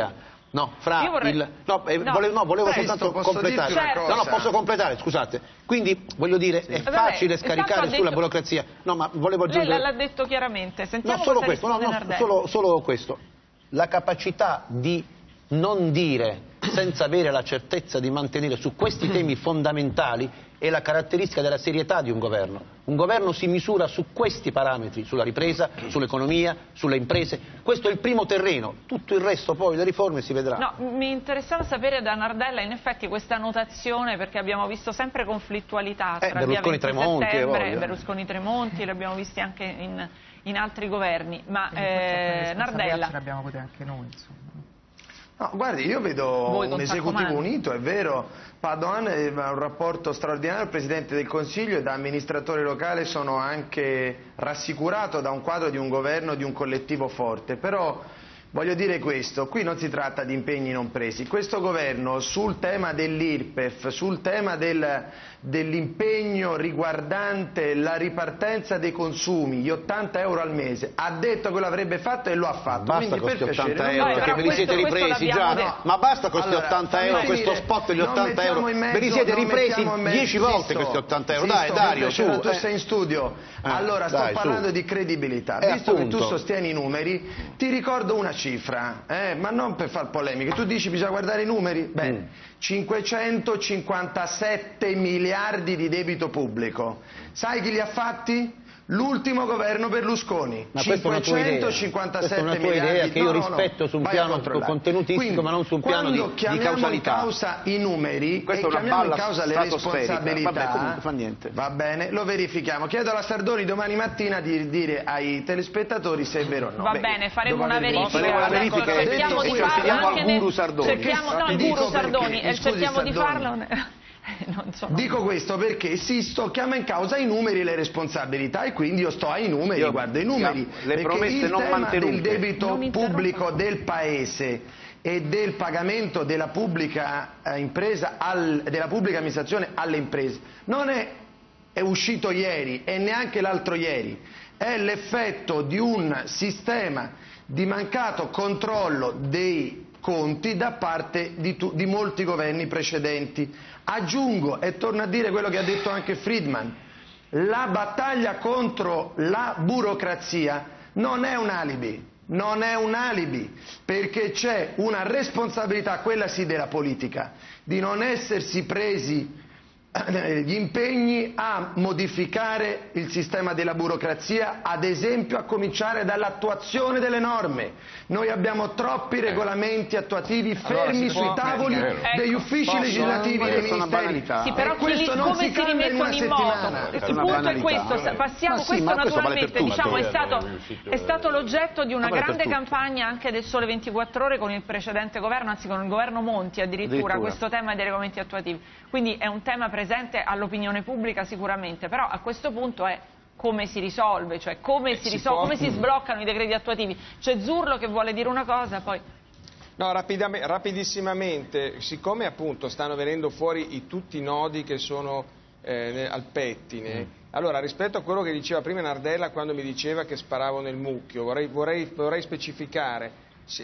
S5: No, volevo soltanto
S3: posso
S5: completare.
S3: dirti una cosa?
S5: No, posso completare, scusate. Quindi, voglio dire, è facile scaricare sulla burocrazia. No, ma volevo aggiungere...
S1: Lei l'ha detto chiaramente. Sentiamo
S5: no, solo
S1: cosa
S5: questo,
S1: risponde Nardella.
S5: solo questo. La capacità di non dire senza avere la certezza di mantenere su questi temi fondamentali è la caratteristica della serietà di un governo. Un governo si misura su questi parametri, sulla ripresa, sull'economia, sulle imprese. Questo è il primo terreno, tutto il resto poi, le riforme si vedrà.
S1: No, mi interessava sapere da Nardella in effetti questa notazione, perché abbiamo visto sempre conflittualità tra via 20 settembre e Berlusconi-Tremonti, li abbiamo visti anche in altri governi, ma Nardella...
S4: Ce l'abbiamo avuto anche noi, insomma.
S3: No, guardi, io vedo un esecutivo unito, è vero, Padoan ha un rapporto straordinario al Presidente del Consiglio e da amministratore locale sono anche rassicurato da un quadro di un governo, di un collettivo forte, però voglio dire questo, qui non si tratta di impegni non presi, questo governo sul tema dell'IRPEF, sul tema dell'impegno riguardante la ripartenza dei consumi, gli 80 euro al mese, ha detto che lo avrebbe fatto e lo ha fatto.
S5: Basta con questi 80 euro, perché ve li siete ripresi già,
S1: no?
S5: Ma basta con questi 80 euro, questo spot degli 80 euro, ve li siete ripresi 10 volte questi 80 euro, dai Dario, su.
S3: Tu sei in studio, allora sto parlando di credibilità, visto che tu sostieni i numeri, ti ricordo una cifra, ma non per far polemiche, tu dici bisogna guardare i numeri, bene, 557 miliardi di debito pubblico, sai chi li ha fatti? L'ultimo governo Berlusconi.
S5: Ma 557
S3: miliardi.
S5: Questa è una tua idea che io rispetto su un piano contenutistico.
S3: Quindi,
S5: ma non su un piano di causalità.
S3: Quando chiamiamo in causa i numeri e chiamiamo in causa le responsabilità,
S5: vabbè, comunque fa niente.
S3: Va bene, lo verifichiamo. Chiedo alla Sardoni domani mattina di dire ai telespettatori se è vero o no.
S1: Va bene, faremo una verifica.
S5: Cerchiamo
S1: di
S5: farlo anche
S1: nel...
S5: Guru Sardoni.
S1: Cerchiamo di farlo.
S3: Dico questo perché Sisto chiama in causa i numeri e le responsabilità e quindi io sto ai numeri, guardo i numeri,
S5: le promesse non mantenute.
S3: Il tema del debito pubblico del Paese e del pagamento della pubblica impresa, della pubblica amministrazione alle imprese non è uscito ieri e neanche l'altro ieri, è l'effetto di un sistema di mancato controllo dei conti da parte di molti governi precedenti. Aggiungo e torno a dire quello che ha detto anche Friedman, la battaglia contro la burocrazia non è un alibi, perché c'è una responsabilità, quella sì della politica, di non essersi presi gli impegni a modificare il sistema della burocrazia, ad esempio a cominciare dall'attuazione delle norme. Noi abbiamo troppi regolamenti attuativi fermi sui tavoli degli uffici legislativi dei ministeri.
S1: Sì, però come si rimettono in moto? Il punto è questo, passiamo, questo naturalmente diciamo, è stato l'oggetto di una grande campagna anche del Sole 24 Ore con il precedente governo, anzi con il governo Monti addirittura, questo tema dei regolamenti attuativi. Quindi è un tema presente all'opinione pubblica sicuramente, però a questo punto è come si risolve, cioè come si sbloccano i decreti attuativi. C'è Zurlo che vuole dire una cosa, poi...
S6: No, rapidissimamente, siccome appunto stanno venendo fuori tutti i nodi che sono al pettine, allora rispetto a quello che diceva prima Nardella quando mi diceva che sparavo nel mucchio, vorrei specificare,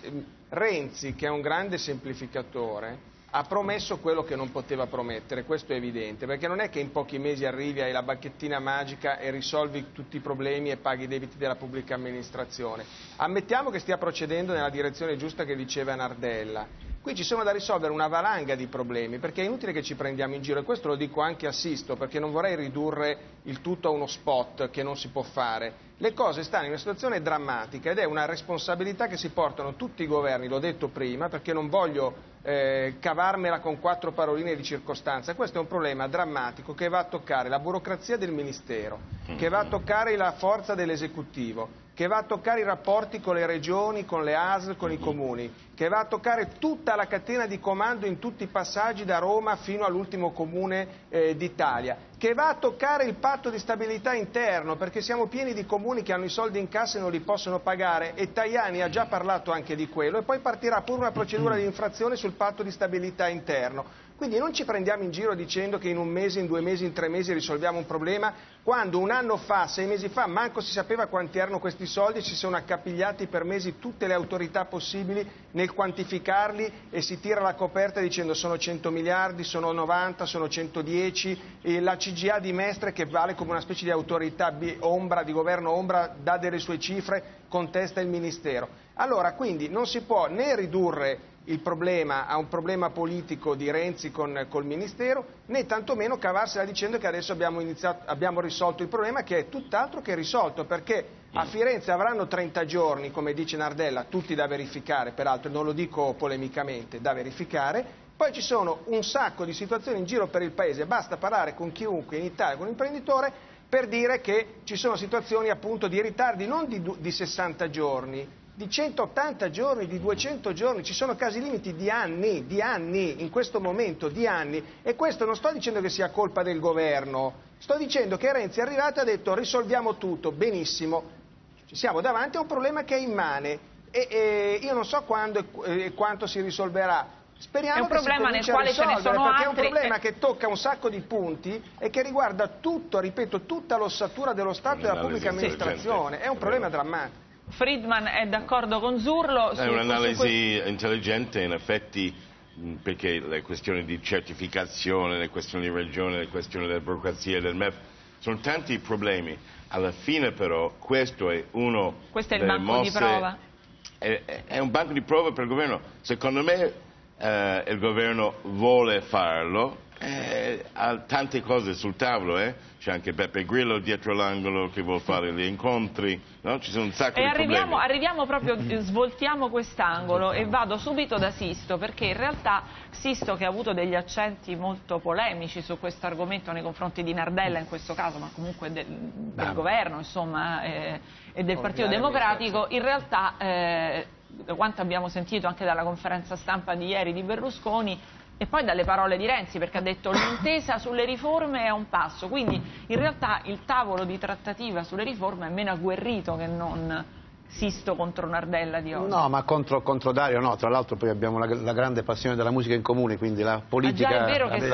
S6: Renzi che è un grande semplificatore ha promesso quello che non poteva promettere, questo è evidente, perché non è che in pochi mesi arrivi, hai la bacchettina magica e risolvi tutti i problemi e paghi i debiti della pubblica amministrazione. Ammettiamo che stia procedendo nella direzione giusta che diceva Nardella. Qui ci sono da risolvere una valanga di problemi, perché è inutile che ci prendiamo in giro, e questo lo dico anche a Sisto, perché non vorrei ridurre il tutto a uno spot che non si può fare. Le cose stanno in una situazione drammatica ed è una responsabilità che si portano tutti i governi, l'ho detto prima, perché non voglio cavarmela con 4 paroline di circostanza. Questo è un problema drammatico che va a toccare la burocrazia del Ministero, che va a toccare la forza dell'esecutivo, che va a toccare i rapporti con le regioni, con le ASL, con i comuni, che va a toccare tutta la catena di comando in tutti i passaggi da Roma fino all'ultimo comune d'Italia, che va a toccare il patto di stabilità interno, perché siamo pieni di comuni che hanno i soldi in cassa e non li possono pagare, e Tajani ha già parlato anche di quello, e poi partirà pure una procedura di infrazione sul patto di stabilità interno. Quindi non ci prendiamo in giro dicendo che in un mese, in 2 mesi, in 3 mesi risolviamo un problema, quando un anno fa, 6 mesi fa, manco si sapeva quanti erano questi soldi, ci sono accapigliati per mesi tutte le autorità possibili nel quantificarli e si tira la coperta dicendo sono 100 miliardi, sono 90, sono 110, e la CGIA di Mestre, che vale come una specie di autorità ombra, di governo ombra, dà delle sue cifre, contesta il Ministero. Allora, quindi non si può né ridurre il problema a un problema politico di Renzi col Ministero, né tantomeno cavarsela dicendo che adesso abbiamo risolto il problema, che è tutt'altro che risolto, perché a Firenze avranno 30 giorni, come dice Nardella, tutti da verificare, peraltro non lo dico polemicamente, da verificare, poi ci sono un sacco di situazioni in giro per il Paese, basta parlare con chiunque in Italia, con un imprenditore, per dire che ci sono situazioni appunto di ritardi non di 60 giorni, di 180 giorni, di 200 giorni, ci sono casi limiti di anni, in questo momento di anni, e questo non sto dicendo che sia colpa del governo, sto dicendo che Renzi è arrivato e ha detto risolviamo tutto, benissimo, siamo davanti a un problema che è immane e io non so quando e quanto si risolverà. Speriamo
S1: è un problema nel quale ce ne sono
S6: perché
S1: altri.
S6: È un problema che tocca un sacco di punti e che riguarda tutto, ripeto, tutta l'ossatura dello Stato e della pubblica amministrazione, è un problema drammatico.
S1: Friedman è d'accordo con Zurlo?
S2: È un'analisi intelligente, in effetti, perché le questioni di certificazione, le questioni di regione, le questioni della burocrazia del MEF, sono tanti problemi. Alla fine però questo è uno
S1: questo è il banco di prova?
S2: È un banco di prova per il governo. Secondo me il governo vuole farlo, ha tante cose sul tavolo, c'è anche Beppe Grillo dietro l'angolo che vuole fare gli incontri, no? Ci sono un sacco di problemi.
S1: Arriviamo proprio, svoltiamo quest'angolo e vado subito da Sisto, perché in realtà Sisto, che ha avuto degli accenti molto polemici su questo argomento nei confronti di Nardella in questo caso, ma comunque del governo, insomma, e del Partito Democratico, in realtà da quanto abbiamo sentito anche dalla conferenza stampa di ieri di Berlusconi e poi dalle parole di Renzi, perché ha detto l'intesa sulle riforme è a un passo, quindi in realtà il tavolo di trattativa sulle riforme è meno agguerrito che non Sisto contro Nardella di oggi.
S5: No, ma contro Dario no, tra l'altro poi abbiamo la grande passione della musica in comune, quindi la politica...
S1: già è vero che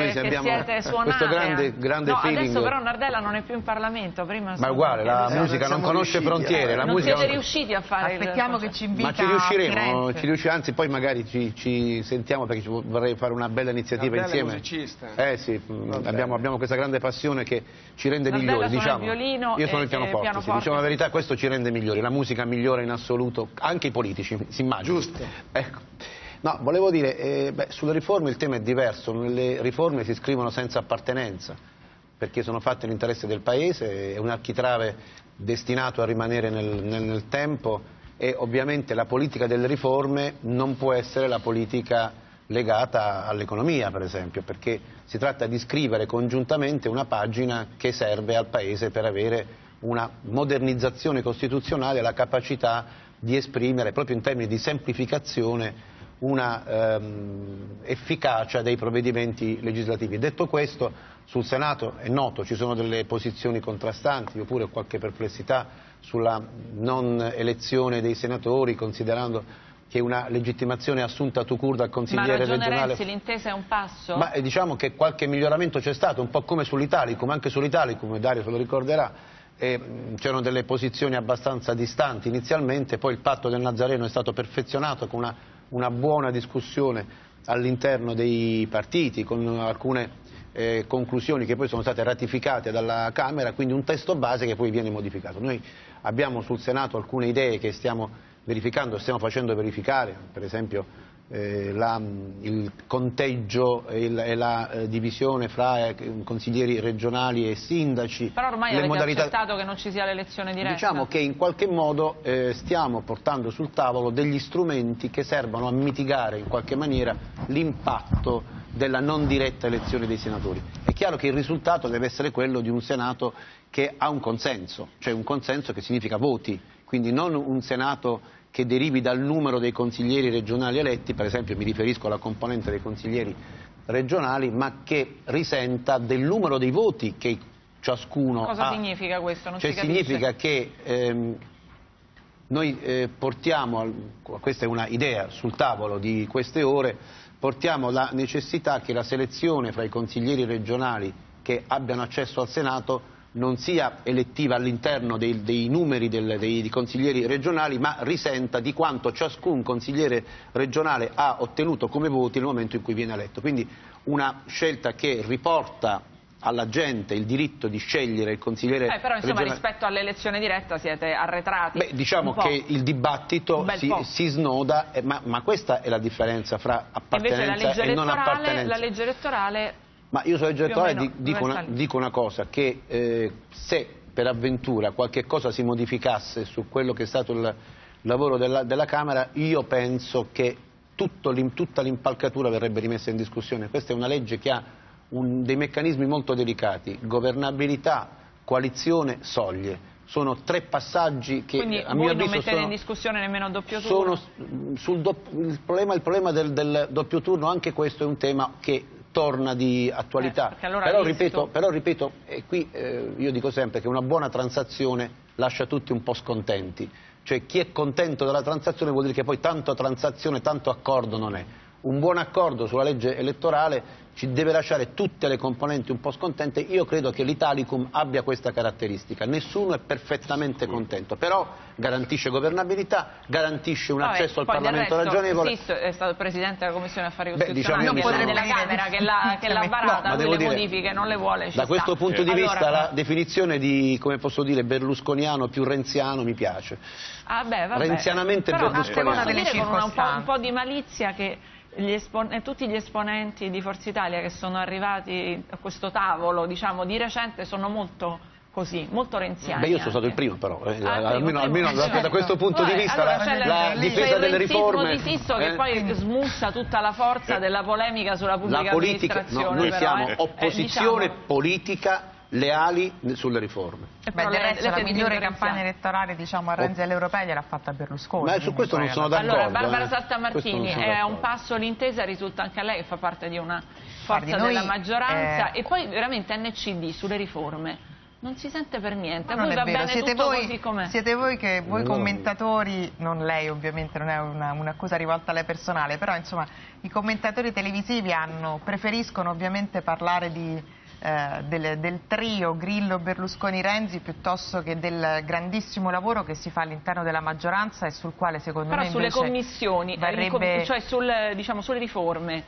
S1: siete suonati.
S5: Questo grande
S1: no,
S5: feeling.
S1: adesso però Nardella non è più in Parlamento, prima...
S5: Ma è uguale, la musica non conosce frontiere. La
S1: non
S5: musica
S1: siete riusciti a fare...
S4: Aspettiamo che ci invita.
S5: Ma ci riusciremo, anzi poi magari ci sentiamo, perché vorrei fare una bella iniziativa insieme.
S6: Musicista.
S5: Sì, abbiamo questa grande passione che ci rende migliori, diciamo.
S1: Il violino,
S5: io sono il pianoforte, diciamo la verità, questo ci rende migliori, la musica migliora in assoluto, anche i politici, si immagina.
S3: Giusto.
S5: Ecco. No, volevo dire, sulle riforme il tema è diverso, nelle riforme si scrivono senza appartenenza, perché sono fatte nell'interesse del Paese, è un architrave destinato a rimanere nel tempo, e ovviamente la politica delle riforme non può essere la politica legata all'economia, per esempio, perché si tratta di scrivere congiuntamente una pagina che serve al Paese per avere una modernizzazione costituzionale, la capacità di esprimere, proprio in termini di semplificazione, una efficacia dei provvedimenti legislativi. Detto questo, sul Senato è noto, ci sono delle posizioni contrastanti, io pure ho qualche perplessità sulla non elezione dei senatori, considerando che una legittimazione assunta tout court dal consigliere regionale...
S1: Renzi, l'intesa è un passo?
S5: Ma diciamo che qualche miglioramento c'è stato, un po' come sull'Italicum, anche sull'Italicum, Dario se lo ricorderà, c'erano delle posizioni abbastanza distanti inizialmente, poi il patto del Nazareno è stato perfezionato con una buona discussione all'interno dei partiti, con alcune conclusioni che poi sono state ratificate dalla Camera, quindi un testo base che poi viene modificato. Noi abbiamo sul Senato alcune idee che stiamo verificando, stiamo facendo verificare, per esempio il conteggio e la divisione fra consiglieri regionali e sindaci.
S1: Però ormai avete accettato che non ci sia l'elezione diretta?
S5: Diciamo che in qualche modo stiamo portando sul tavolo degli strumenti che servono a mitigare in qualche maniera l'impatto della non diretta elezione dei senatori. È chiaro che il risultato deve essere quello di un Senato che ha un consenso, cioè un consenso che significa voti, quindi non un Senato che derivi dal numero dei consiglieri regionali eletti, per esempio mi riferisco alla componente dei consiglieri regionali, ma che risenta del numero dei voti che ciascuno ha.
S1: Cosa significa questo? Non
S5: cioè
S1: si capisce.
S5: Significa che Noi portiamo, questa è una idea sul tavolo di queste ore, portiamo la necessità che la selezione fra i consiglieri regionali che abbiano accesso al Senato non sia elettiva all'interno dei numeri dei consiglieri regionali, ma risenta di quanto ciascun consigliere regionale ha ottenuto come voti nel momento in cui viene eletto. Quindi una scelta che riporta alla gente il diritto di scegliere il consigliere
S1: però insomma
S5: regionale.
S1: Rispetto all'elezione diretta siete arretrati.
S5: Beh, diciamo che il dibattito si snoda, ma questa è la differenza fra appartenenza e non appartenenza.
S1: La legge elettorale...
S5: Ma io sulla legge elettorale dico una cosa, che se per avventura qualche cosa si modificasse su quello che è stato il lavoro della Camera, io penso che tutta l'impalcatura verrebbe rimessa in discussione. Questa è una legge che ha dei meccanismi molto delicati: governabilità, coalizione, soglie. Sono 3 passaggi che
S1: quindi
S5: a mio avviso
S1: non mettete in discussione nemmeno il doppio turno?
S5: Il problema del doppio turno, anche questo è un tema che torna di attualità, però ripeto, e qui io dico sempre che una buona transazione lascia tutti un po' scontenti, cioè chi è contento della transazione vuol dire che poi tanto transazione, tanto accordo non è. Un buon accordo sulla legge elettorale ci deve lasciare tutte le componenti un po' scontente. Io credo che l'Italicum abbia questa caratteristica, nessuno è perfettamente contento, però garantisce governabilità, garantisce un accesso al Parlamento ragionevole.
S1: Sisto è stato il Presidente della Commissione Affari
S5: Costituzionali
S1: della Camera che l'ha varata, lui le modifiche non le vuole.
S5: Da questo punto di vista la definizione di, come posso dire, berlusconiano più renziano mi piace. Renzianamente berlusconiano.
S1: Però con un po' di malizia che tutti gli esponenti di Forza Italia che sono arrivati a questo tavolo, diciamo, di recente sono molto così, molto renziani.
S5: Beh, io sono stato il primo, però, almeno da questo punto di vista la difesa delle riforme...
S1: Il di Sisto che poi smussa tutta la forza della polemica sulla pubblica amministrazione.
S5: Noi siamo opposizione politica leali sulle riforme.
S4: Del resto la migliore campagna elettorale, diciamo, a Renzi alle europee gliel'ha fatta Berlusconi.
S5: Ma su questo non sono d'accordo.
S1: Allora, Barbara Saltamartini, è un passo l'intesa, risulta anche a lei che fa parte di una forza della maggioranza, e poi veramente NCD sulle riforme non si sente per niente.
S4: Non
S1: va
S4: è vero,
S1: bene tutto così com'è.
S4: Siete voi commentatori, non lei ovviamente, non è un'accusa rivolta a lei personale, però insomma i commentatori televisivi preferiscono ovviamente parlare del trio Grillo, Berlusconi, Renzi piuttosto che del grandissimo lavoro che si fa all'interno della maggioranza e sul quale secondo me invece
S1: sulle commissioni, cioè sulle riforme.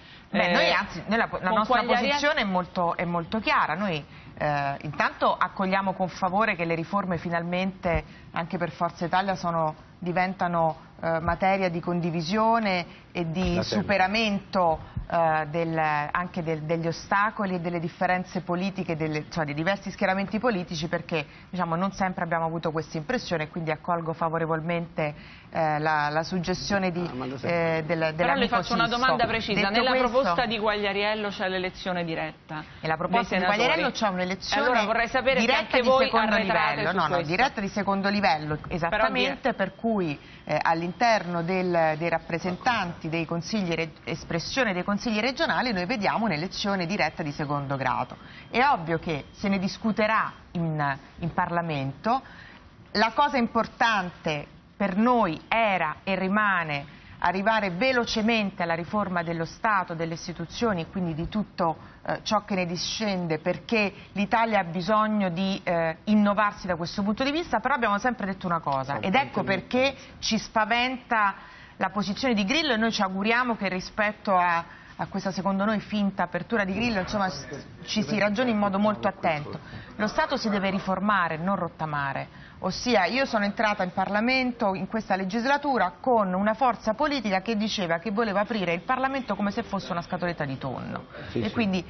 S4: La nostra posizione è molto chiara. Noi intanto accogliamo con favore che le riforme finalmente anche per Forza Italia diventano materia di condivisione e di superamento anche degli ostacoli e delle differenze politiche, dei diversi schieramenti politici, perché diciamo, non sempre abbiamo avuto questa impressione, e quindi accolgo favorevolmente la suggestione dell'amico
S1: Però le faccio una domanda precisa: nella proposta di Guagliariello c'è l'elezione diretta?
S4: Nella proposta di Guagliariello c'è un'elezione diretta di secondo livello, diretta di secondo livello, esattamente, per cui all'interno dei rappresentanti dei consigli, espressione dei consigli regionali, noi vediamo un'elezione diretta di secondo grado. È ovvio che se ne discuterà in Parlamento. La cosa importante per noi era e rimane arrivare velocemente alla riforma dello Stato, delle istituzioni, quindi di tutto ciò che ne discende, perché l'Italia ha bisogno di innovarsi da questo punto di vista, però abbiamo sempre detto una cosa, ed ecco perché ci spaventa la posizione di Grillo, e noi ci auguriamo che rispetto a questa secondo noi finta apertura di Grillo, insomma, ci si ragioni in modo molto attento. Lo Stato si deve riformare, non rottamare. Ossia, io sono entrata in Parlamento in questa legislatura con una forza politica che diceva che voleva aprire il Parlamento come se fosse una scatoletta di tonno quindi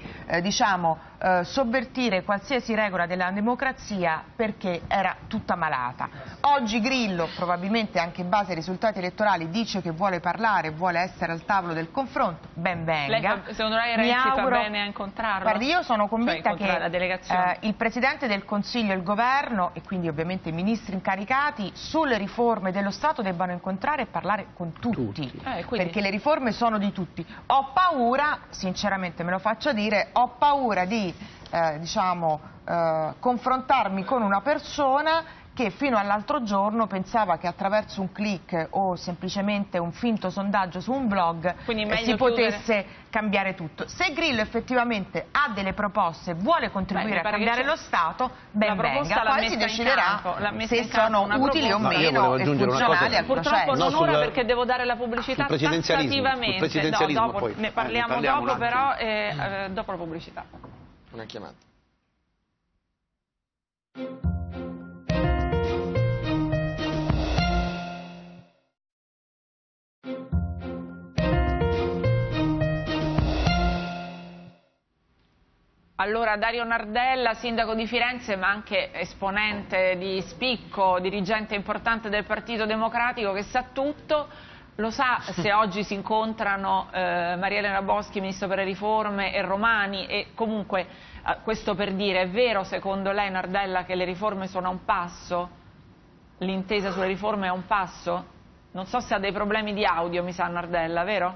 S4: sovvertire qualsiasi regola della democrazia perché era tutta malata. Oggi Grillo, probabilmente anche in base ai risultati elettorali, dice che vuole parlare, vuole essere al tavolo del confronto, ben venga.
S1: Secondo lei Renzi fa bene a incontrarlo?
S4: Guardi, io sono convinta che il Presidente del Consiglio e il Governo, e quindi ovviamente i ministri incaricati sulle riforme dello Stato, debbano incontrare e parlare con tutti. Perché le riforme sono di tutti. Ho paura, sinceramente me lo faccio dire, ho paura di confrontarmi con una persona che fino all'altro giorno pensava che attraverso un click o semplicemente un finto sondaggio su un blog si potesse cambiare tutto. Se Grillo effettivamente ha delle proposte, vuole contribuire a cambiare lo Stato, ben venga, poi si deciderà se sono utili o meno e funzionali al processo.
S1: Purtroppo non ora perché devo dare la pubblicità tassativamente. No, dopo, ne parliamo dopo, però dopo la pubblicità.
S6: Una chiamata.
S1: Allora, Dario Nardella, sindaco di Firenze, ma anche esponente di spicco, dirigente importante del Partito Democratico, che sa tutto, lo sa se oggi si incontrano Maria Elena Boschi, Ministro per le Riforme, e Romani, e comunque, questo per dire, è vero secondo lei, Nardella, che le riforme sono a un passo? L'intesa sulle riforme è a un passo? Non so se ha dei problemi di audio, mi sa, Nardella, vero?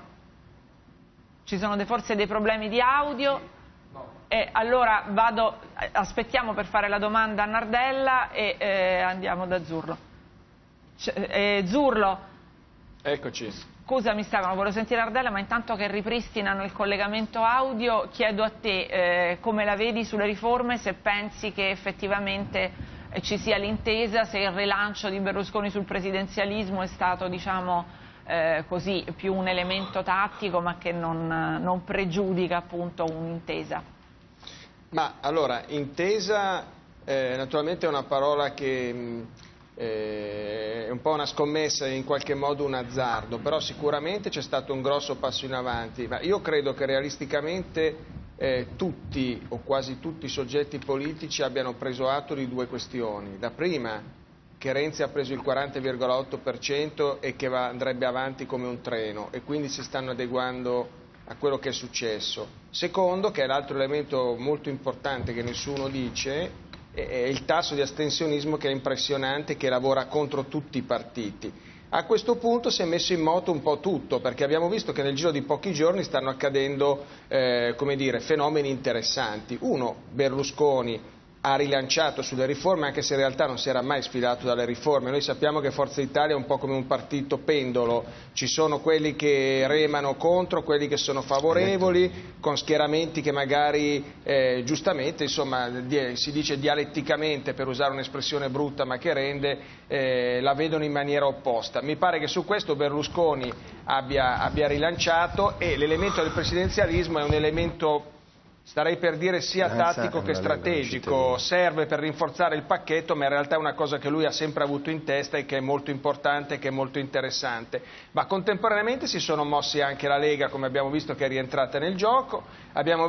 S1: Ci sono forse dei problemi di audio? Allora aspettiamo per fare la domanda a Nardella e andiamo da Zurlo. Zurlo.
S6: Eccoci.
S1: Scusami Stefano, volevo sentire Nardella, ma intanto che ripristinano il collegamento audio chiedo a te come la vedi sulle riforme, se pensi che effettivamente ci sia l'intesa, se il rilancio di Berlusconi sul presidenzialismo è stato, diciamo, così, più un elemento tattico ma che non pregiudica appunto un'intesa.
S6: Ma allora, intesa naturalmente è una parola che è un po' una scommessa e in qualche modo un azzardo, però sicuramente c'è stato un grosso passo in avanti, ma io credo che realisticamente tutti o quasi tutti i soggetti politici abbiano preso atto di due questioni. La prima, che Renzi ha preso il 40,8% e che andrebbe avanti come un treno e quindi si stanno adeguando a quello che è successo. Secondo, che è l'altro elemento molto importante che nessuno dice, è il tasso di astensionismo che è impressionante, che lavora contro tutti i partiti. A questo punto si è messo in moto un po' tutto, perché abbiamo visto che nel giro di pochi giorni stanno accadendo come dire, fenomeni interessanti. Uno, Berlusconi ha rilanciato sulle riforme, anche se in realtà non si era mai sfilato dalle riforme. Noi sappiamo che Forza Italia è un po' come un partito pendolo, ci sono quelli che remano contro, quelli che sono favorevoli, con schieramenti che magari giustamente, insomma, si dice dialetticamente, per usare un'espressione brutta ma che rende, la vedono in maniera opposta. Mi pare che su questo Berlusconi abbia rilanciato, e l'elemento del presidenzialismo è un elemento, starei per dire, sia tattico che strategico, serve per rinforzare il pacchetto, ma in realtà è una cosa che lui ha sempre avuto in testa e che è molto importante, che è molto interessante. Ma contemporaneamente si sono mossi anche la Lega, come abbiamo visto, che è rientrata nel gioco, abbiamo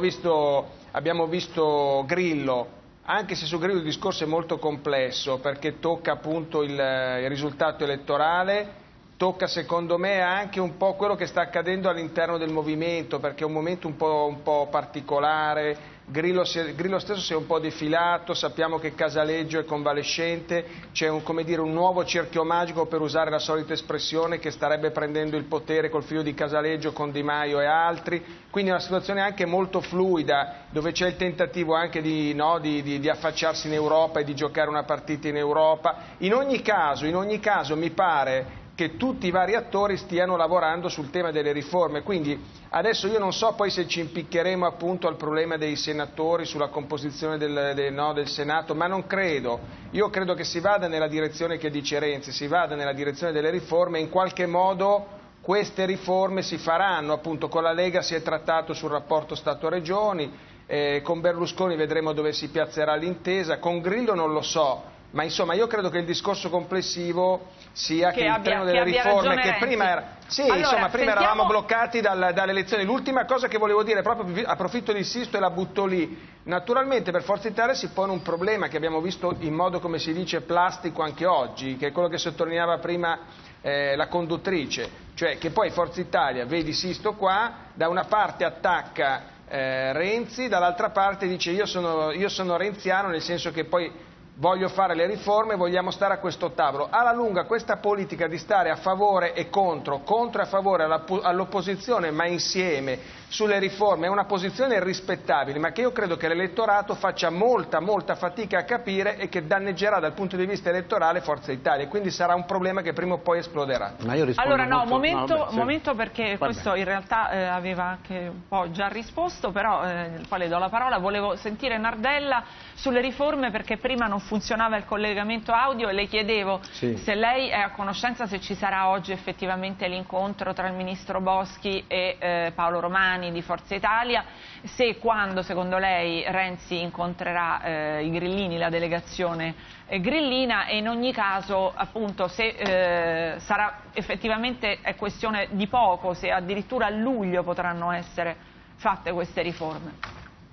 S6: visto Grillo, anche se su Grillo il discorso è molto complesso, perché tocca appunto il risultato elettorale, tocca secondo me anche un po' quello che sta accadendo all'interno del movimento, perché è un momento un po' particolare. Grillo stesso si è un po' defilato, sappiamo che Casaleggio è convalescente, c'è un nuovo cerchio magico, per usare la solita espressione, che starebbe prendendo il potere col figlio di Casaleggio, con Di Maio e altri, quindi è una situazione anche molto fluida, dove c'è il tentativo anche di affacciarsi in Europa e di giocare una partita in Europa. In ogni caso mi pare che tutti i vari attori stiano lavorando sul tema delle riforme, quindi adesso io non so poi se ci impiccheremo appunto al problema dei senatori, sulla composizione del Senato, ma non credo. Io credo che si vada nella direzione che dice Renzi, si vada nella direzione delle riforme, in qualche modo queste riforme si faranno, appunto con la Lega si è trattato sul rapporto Stato-Regioni, con Berlusconi vedremo dove si piazzerà l'intesa, con Grillo non lo so. Ma insomma io credo che il discorso complessivo sia che il treno delle riforme, che prima era... Sì, allora, insomma, prima eravamo bloccati dalle elezioni. L'ultima cosa che volevo dire, proprio approfitto di insisto e la butto lì. Naturalmente per Forza Italia si pone un problema che abbiamo visto in modo, come si dice, plastico anche oggi, che è quello che sottolineava prima la conduttrice, cioè che poi Forza Italia, vedi Sisto qua, da una parte attacca Renzi, dall'altra parte dice io sono renziano, nel senso che poi voglio fare le riforme, vogliamo stare a questo tavolo. Alla lunga questa politica di stare a favore e contro e a favore all'opposizione, ma insieme sulle riforme, è una posizione irrispettabile, ma che io credo che l'elettorato faccia molta fatica a capire e che danneggerà dal punto di vista elettorale Forza Italia, quindi sarà un problema che prima o poi esploderà.
S5: Ma io
S1: allora no,
S5: molto...
S1: momento perché questo in realtà aveva anche un po' già risposto, però poi le do la parola. Volevo sentire Nardella sulle riforme perché prima non funzionava il collegamento audio e le chiedevo se lei è a conoscenza se ci sarà oggi effettivamente l'incontro tra il ministro Boschi e Paolo Romani di Forza Italia, se quando secondo lei Renzi incontrerà i grillini, la delegazione grillina, e in ogni caso appunto se sarà effettivamente è questione di poco, se addirittura a luglio potranno essere fatte queste riforme.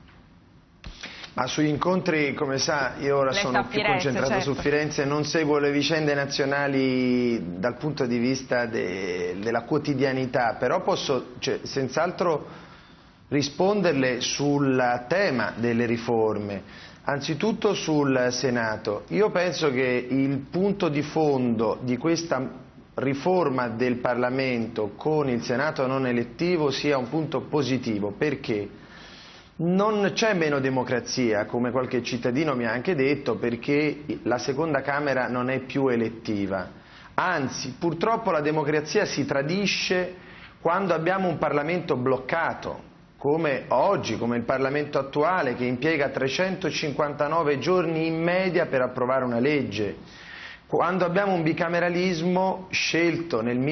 S3: Ma sugli incontri, come sa, io ora sono più concentrato su Firenze, non seguo le vicende nazionali dal punto di vista della quotidianità, però posso senz'altro risponderle sul tema delle riforme. Anzitutto sul Senato. Io penso che il punto di fondo di questa riforma del Parlamento con il Senato non elettivo sia un punto positivo, perché non c'è meno democrazia, come qualche cittadino mi ha anche detto, perché la seconda Camera non è più elettiva. Anzi, purtroppo la democrazia si tradisce quando abbiamo un Parlamento bloccato, come oggi, come il Parlamento attuale, che impiega 359 giorni in media per approvare una legge. Quando abbiamo un bicameralismo scelto nel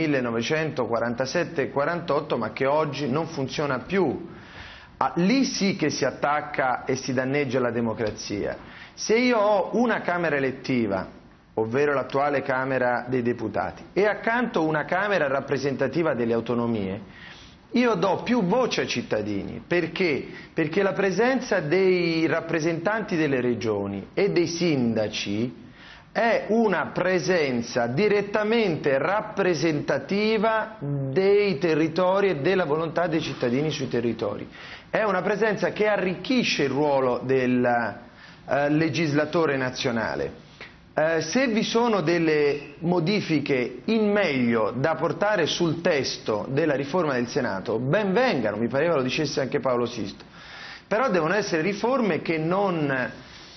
S3: 1947-48, ma che oggi non funziona più. Lì sì che si attacca e si danneggia la democrazia. Se io ho una Camera elettiva, ovvero l'attuale Camera dei Deputati, e accanto una Camera rappresentativa delle autonomie, io do più voce ai cittadini. Perché? Perché la presenza dei rappresentanti delle regioni e dei sindaci è una presenza direttamente rappresentativa dei territori e della volontà dei cittadini sui territori. È una presenza che arricchisce il ruolo del legislatore nazionale. Se vi sono delle modifiche in meglio da portare sul testo della riforma del Senato, ben vengano, mi pareva lo dicesse anche Paolo Sisto. Però devono essere riforme che non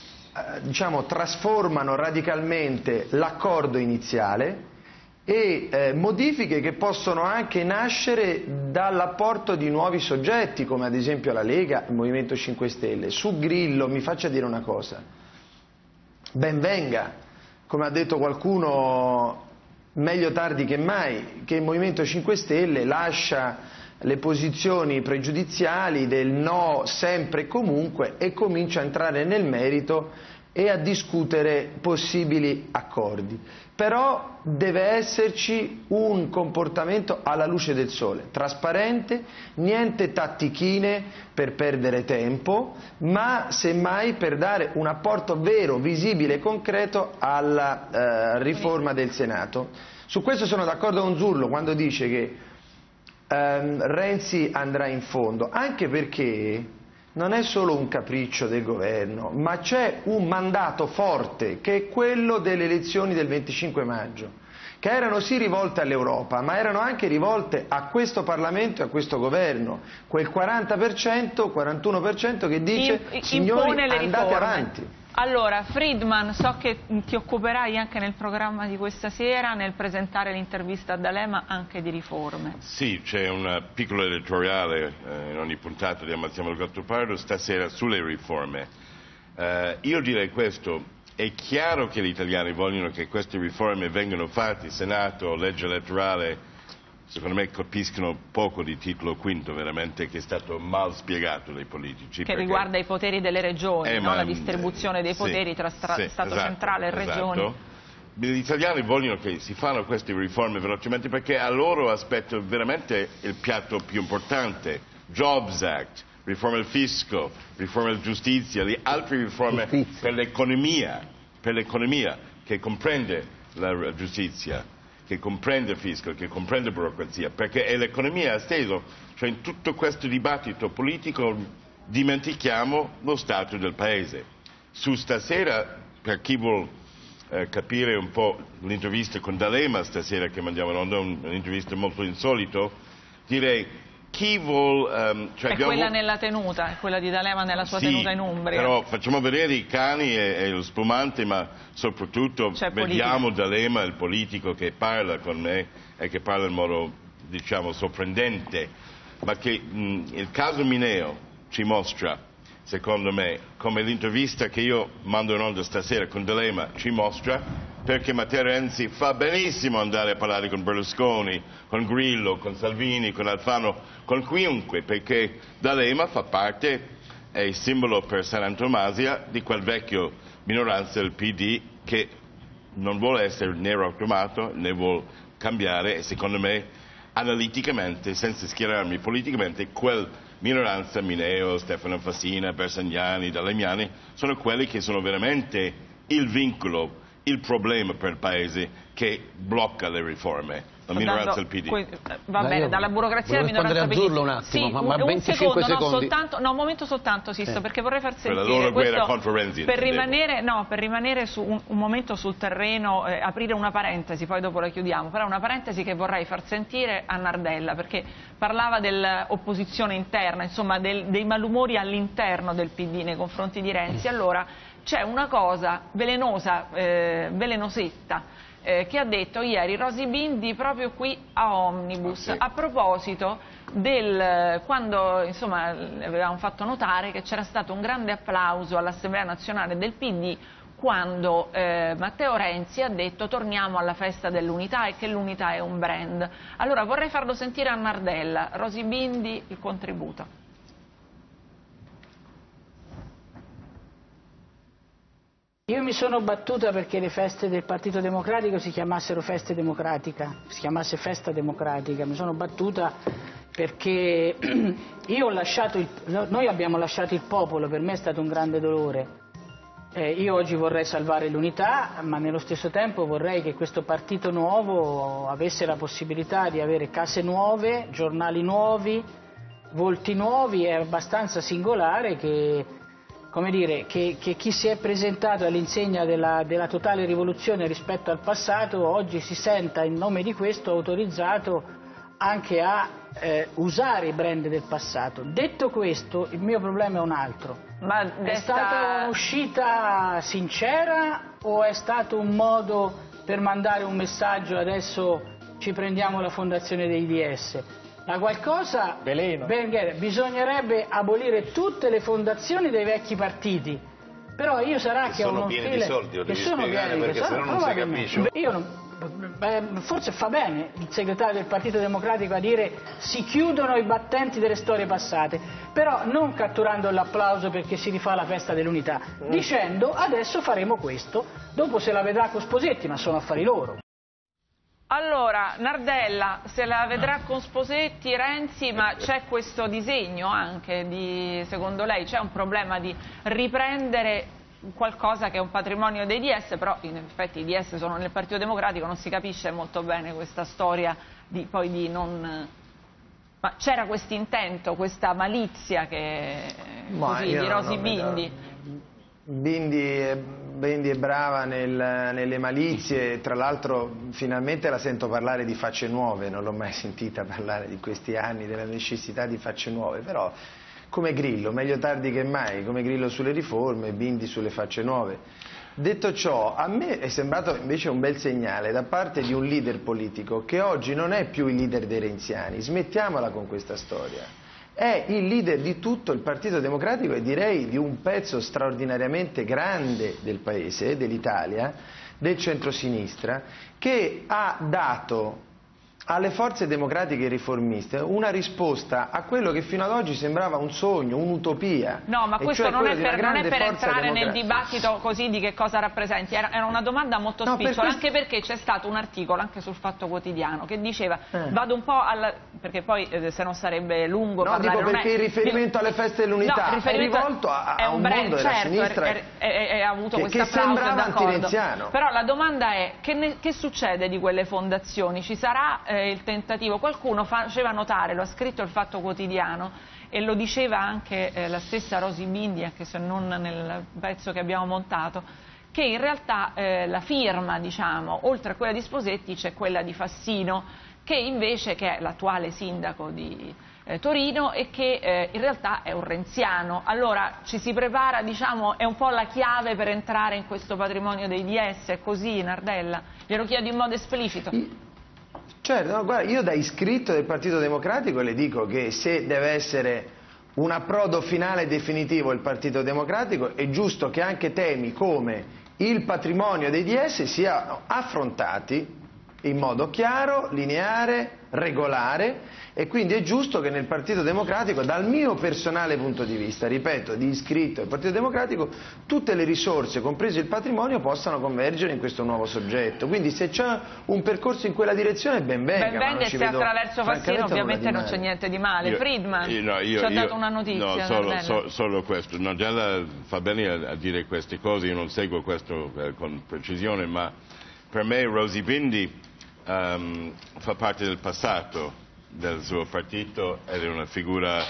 S3: trasformano radicalmente l'accordo iniziale e modifiche che possono anche nascere dall'apporto di nuovi soggetti, come ad esempio la Lega, il Movimento 5 Stelle. Su Grillo mi faccia dire una cosa: ben venga, come ha detto qualcuno, meglio tardi che mai, che il Movimento 5 Stelle lascia le posizioni pregiudiziali del no sempre e comunque e comincia a entrare nel merito e a discutere possibili accordi. Però deve esserci un comportamento alla luce del sole, trasparente, niente tattichine per perdere tempo, ma semmai per dare un apporto vero, visibile e concreto alla riforma del Senato. Su questo sono d'accordo con Zurlo quando dice che Renzi andrà in fondo, anche perché non è solo un capriccio del governo, ma c'è un mandato forte che è quello delle elezioni del 25 maggio, che erano sì rivolte all'Europa, ma erano anche rivolte a questo Parlamento e a questo governo, quel 40%, 41% che dice signori andate avanti.
S1: Allora, Friedman, so che ti occuperai anche nel programma di questa sera, nel presentare l'intervista a D'Alema, anche di riforme.
S2: Sì, c'è un piccolo editoriale in ogni puntata di Ammazziamo il Gattopardo stasera sulle riforme. Io direi questo: è chiaro che gli italiani vogliono che queste riforme vengano fatte, Senato, legge elettorale. Secondo me capiscono poco di titolo quinto, veramente, che è stato mal spiegato dai politici.
S1: Che riguarda i poteri delle regioni, no? La distribuzione dei poteri tra Stato centrale e regioni.
S2: Gli italiani vogliono che si fanno queste riforme velocemente perché a loro aspetto veramente il piatto più importante. Jobs Act, riforma del fisco, riforma della giustizia, le altre riforme per l'economia che comprende la giustizia, che comprende il fisco, che comprende la burocrazia, perché è l'economia stesso, cioè in tutto questo dibattito politico dimentichiamo lo stato del paese. Su stasera per chi vuol capire un po' l'intervista con D'Alema stasera che mandiamo in onda, un'intervista molto insolito, direi chi vuol...
S1: è quella nella tenuta, è quella di D'Alema nella sua tenuta in Umbria.
S2: Però facciamo vedere i cani e lo spumante, ma soprattutto vediamo D'Alema, il politico che parla con me e che parla in modo, diciamo, sorprendente, ma che il caso Mineo ci mostra, secondo me, come l'intervista che io mando in onda stasera con D'Alema ci mostra, perché Matteo Renzi fa benissimo andare a parlare con Berlusconi, con Grillo, con Salvini, con Alfano, con chiunque, perché D'Alema fa parte, è il simbolo per San Antomasia di quel vecchio minoranza del PD che non vuole essere nero cromato, ne vuole cambiare e secondo me analiticamente, senza schierarmi politicamente, quel minoranza, Mineo, Stefano Fassina, Bersagnani, Dalemiani, sono quelli che sono veramente il vincolo, il problema per il Paese che blocca le riforme. La minoranza del PD.
S1: Va bene, dalla burocrazia alla minoranza del PD.
S5: Un attimo,
S1: sì,
S5: ma 25 secondi.
S1: Un momento soltanto, Sisto, perché vorrei far sentire
S2: per la loro guerra contro Renzi.
S1: Per rimanere su un momento sul terreno, aprire una parentesi, poi dopo la chiudiamo, però una parentesi che vorrei far sentire a Nardella, perché parlava dell'opposizione interna, insomma dei malumori all'interno del PD nei confronti di Renzi. Allora c'è una cosa velenosa, velenosetta, che ha detto ieri Rosy Bindi proprio qui a Omnibus, a proposito quando insomma avevamo fatto notare che c'era stato un grande applauso all'Assemblea Nazionale del PD quando Matteo Renzi ha detto torniamo alla festa dell'unità e che l'unità è un brand. Allora vorrei farlo sentire a Nardella. Rosy Bindi, il contributo.
S7: Io mi sono battuta perché le feste del Partito Democratico si chiamassero festa democratica, si chiamasse festa democratica. Mi sono battuta perché noi abbiamo lasciato il popolo, per me è stato un grande dolore. Io oggi vorrei salvare l'unità, ma nello stesso tempo vorrei che questo partito nuovo avesse la possibilità di avere case nuove, giornali nuovi, volti nuovi. È abbastanza singolare che, come dire, che chi si è presentato all'insegna della totale rivoluzione rispetto al passato oggi si senta in nome di questo autorizzato anche a usare i brand del passato. Detto questo, il mio problema è un altro. È stata un'uscita sincera o è stato un modo per mandare un messaggio adesso ci prendiamo la fondazione dei DS? Da qualcosa bisognerebbe abolire tutte le fondazioni dei vecchi partiti, però io sarà che ho uno stile
S2: di soldi,
S7: che sono pieni di soldi,
S2: perché se no non si capisce.
S7: Forse fa bene il segretario del Partito Democratico a dire si chiudono i battenti delle storie passate, però non catturando l'applauso perché si rifà la festa dell'unità, dicendo adesso faremo questo, dopo se la vedrà con Sposetti, ma sono affari loro.
S1: Allora, Nardella, se la vedrà con Sposetti, Renzi, ma c'è questo disegno anche, secondo lei, c'è un problema di riprendere qualcosa che è un patrimonio dei DS, però in effetti i DS sono nel Partito Democratico, non si capisce molto bene questa storia di non... Ma c'era questo intento, questa malizia di Rosy Bindi?
S3: Bindi è brava nelle malizie, tra l'altro finalmente la sento parlare di facce nuove, non l'ho mai sentita parlare di questi anni, della necessità di facce nuove, però come Grillo, meglio tardi che mai, come Grillo sulle riforme, Bindi sulle facce nuove. Detto ciò, a me è sembrato invece un bel segnale da parte di un leader politico che oggi non è più il leader dei renziani, smettiamola con questa storia. È il leader di tutto il Partito Democratico e direi di un pezzo straordinariamente grande del Paese, dell'Italia, del centrosinistra, che ha dato alle forze democratiche e riformiste una risposta a quello che fino ad oggi sembrava un sogno, un'utopia.
S1: No, ma questo non è per entrare nel dibattito così di che cosa rappresenti, era una domanda molto spicciola, anche perché c'è stato un articolo anche sul Fatto Quotidiano che diceva, vado un po' perché poi se no sarebbe lungo parlare.
S3: No, dico perché il riferimento alle feste dell'unità è rivolto a un mondo della sinistra
S1: ha avuto questo
S3: che sembrava antirenziano.
S1: Però la domanda è, che succede di quelle fondazioni? Ci sarà il tentativo, qualcuno faceva notare, lo ha scritto il Fatto Quotidiano e lo diceva anche la stessa Rosy Bindi, anche se non nel pezzo che abbiamo montato, che in realtà la firma, diciamo, oltre a quella di Sposetti c'è quella di Fassino, che invece che è l'attuale sindaco di Torino e che in realtà è un renziano. Allora ci si prepara, diciamo, è un po' la chiave per entrare in questo patrimonio dei DS, è così, Nardella? Glielo chiedo in modo esplicito.
S3: Certo, no, guarda, io da iscritto del Partito Democratico le dico che se deve essere un approdo finale e definitivo il Partito Democratico, è giusto che anche temi come il patrimonio dei DS siano affrontati in modo chiaro, lineare, regolare, e quindi è giusto che nel Partito Democratico, dal mio personale punto di vista, ripeto, di iscritto al Partito Democratico, tutte le risorse, compreso il patrimonio, possano convergere in questo nuovo soggetto. Quindi se c'è un percorso in quella direzione, ben venga.
S1: Ben venga, e se attraverso Fassino ovviamente non c'è niente di male. Friedman ci ha dato una notizia.
S2: No, solo questo. Nardella fa bene a dire queste cose, io non seguo questo con precisione, ma per me Rosy Bindi fa parte del passato del suo partito ed è una figura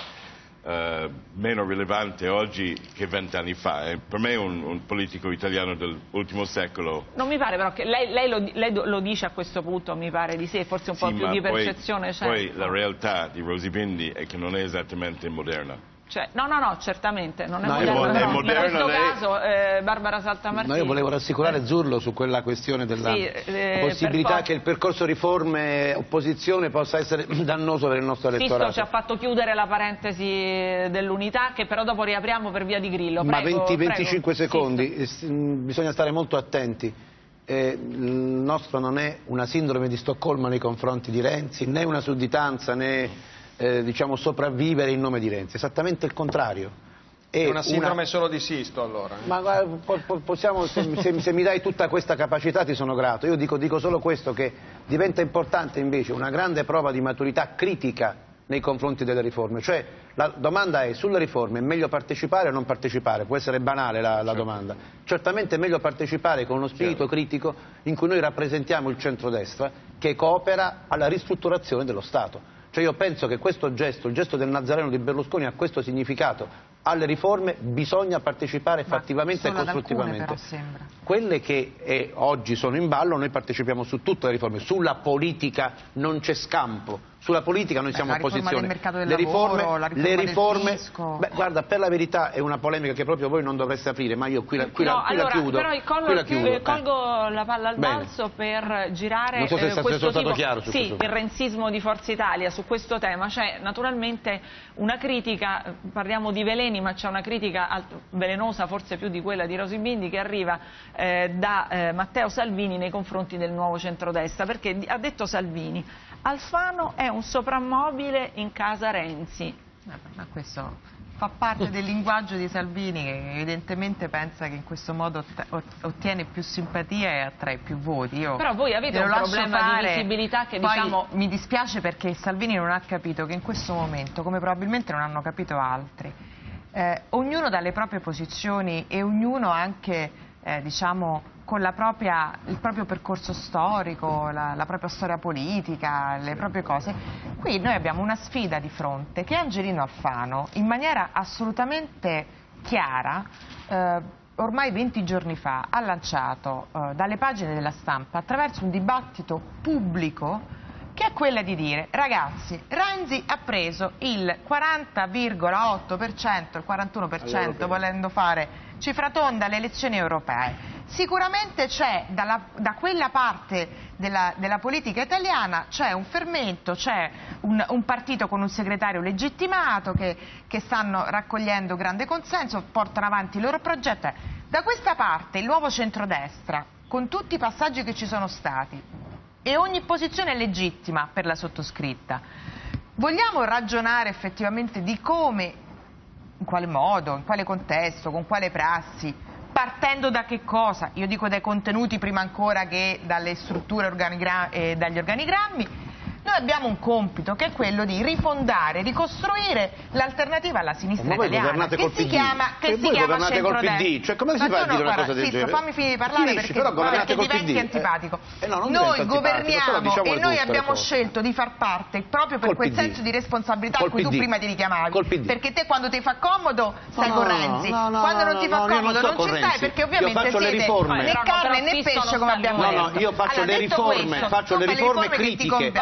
S2: meno rilevante oggi che 20 anni fa. Per me è un politico italiano dell'ultimo secolo.
S1: Non mi pare però che lei lo dice a questo punto, mi pare di sì, forse un po' più di percezione.
S2: Poi la realtà di Rosy Bindi è che non è esattamente moderna.
S1: Cioè, no, certamente, non è
S2: moderna.
S1: In questo caso, Barbara Saltamartini.
S5: No, io volevo rassicurare Zurlo su quella questione della possibilità che il percorso riforme-opposizione possa essere dannoso per il nostro elettorato.
S1: Sisto ci ha fatto chiudere la parentesi dell'unità, che però dopo riapriamo per via di Grillo. Prego,
S5: ma 20-25
S1: prego.
S5: secondi, bisogna stare molto attenti. Il nostro non è una sindrome di Stoccolma nei confronti di Renzi, né una sudditanza, né diciamo sopravvivere in nome di Renzi, esattamente il contrario.
S6: È una sindrome solo di Sisto, allora.
S5: Ma possiamo, se mi dai tutta questa capacità ti sono grato. Io dico solo questo, che diventa importante invece una grande prova di maturità critica nei confronti delle riforme. Cioè la domanda è: sulle riforme è meglio partecipare o non partecipare? Può essere banale la domanda. Certamente è meglio partecipare con uno spirito critico in cui noi rappresentiamo il centrodestra che coopera alla ristrutturazione dello Stato. Cioè io penso che questo gesto, il gesto del Nazareno di Berlusconi, ha questo significato. Alle riforme bisogna partecipare fattivamente e costruttivamente.
S4: Però sembra.
S5: Quelle che oggi sono in ballo, noi partecipiamo su tutte le riforme. Sulla politica non c'è scampo. Sulla politica noi siamo opposizione.
S4: La riforma del riforme, del fisco.
S5: Guarda, per la verità è una polemica che proprio voi non dovreste aprire, ma io qui la chiudo.
S1: Però colgo la palla al balzo per girare
S5: non so se
S1: questo
S5: stato chiaro su
S1: il renzismo di Forza Italia su questo tema. C'è naturalmente una critica, parliamo di veleni, ma c'è una critica velenosa, forse più di quella di Rosy Bindi, che arriva da Matteo Salvini nei confronti del nuovo centrodestra, perché ha detto Salvini: Alfano è un soprammobile in casa Renzi.
S4: Ma questo fa parte del linguaggio di Salvini, che evidentemente pensa che in questo modo ottiene più simpatia e attrae più voti.
S1: Però voi avete un problema di visibilità che
S4: poi,
S1: diciamo...
S4: Mi dispiace perché Salvini non ha capito che in questo momento, come probabilmente non hanno capito altri, ognuno dalle proprie posizioni e ognuno anche diciamo con il proprio percorso storico, la propria storia politica, le proprie cose. Qui noi abbiamo una sfida di fronte che Angelino Alfano, in maniera assolutamente chiara, ormai 20 giorni fa ha lanciato dalle pagine della Stampa attraverso un dibattito pubblico, che è quella di dire: ragazzi, Renzi ha preso il 40,8%, il 41% volendo fare cifra tonda alle elezioni europee. Sicuramente c'è da quella parte della politica italiana c'è un fermento, c'è un partito con un segretario legittimato che stanno raccogliendo grande consenso, portano avanti il loro progetto. Da questa parte il nuovo centrodestra, con tutti i passaggi che ci sono stati, e ogni posizione è legittima per la sottoscritta. Vogliamo ragionare effettivamente di come, in quale modo, in quale contesto, con quale prassi, partendo da che cosa? Io dico dai contenuti prima ancora che dalle strutture dagli organigrammi. Noi abbiamo un compito che è quello di rifondare, ricostruire l'alternativa alla sinistra italiana, che si chiama centrodestra.
S5: Cioè, come si fa a dire una cosa del genere?
S4: Fammi finire di parlare perché diventi antipatico. Noi governiamo e noi abbiamo scelto di far parte proprio per quel senso di responsabilità a cui tu prima ti richiamavi, perché te quando ti fa comodo stai con Renzi, quando non ti fa comodo non ci stai, perché ovviamente siete né carne né pesce, come abbiamo detto.
S5: Io faccio le riforme critiche.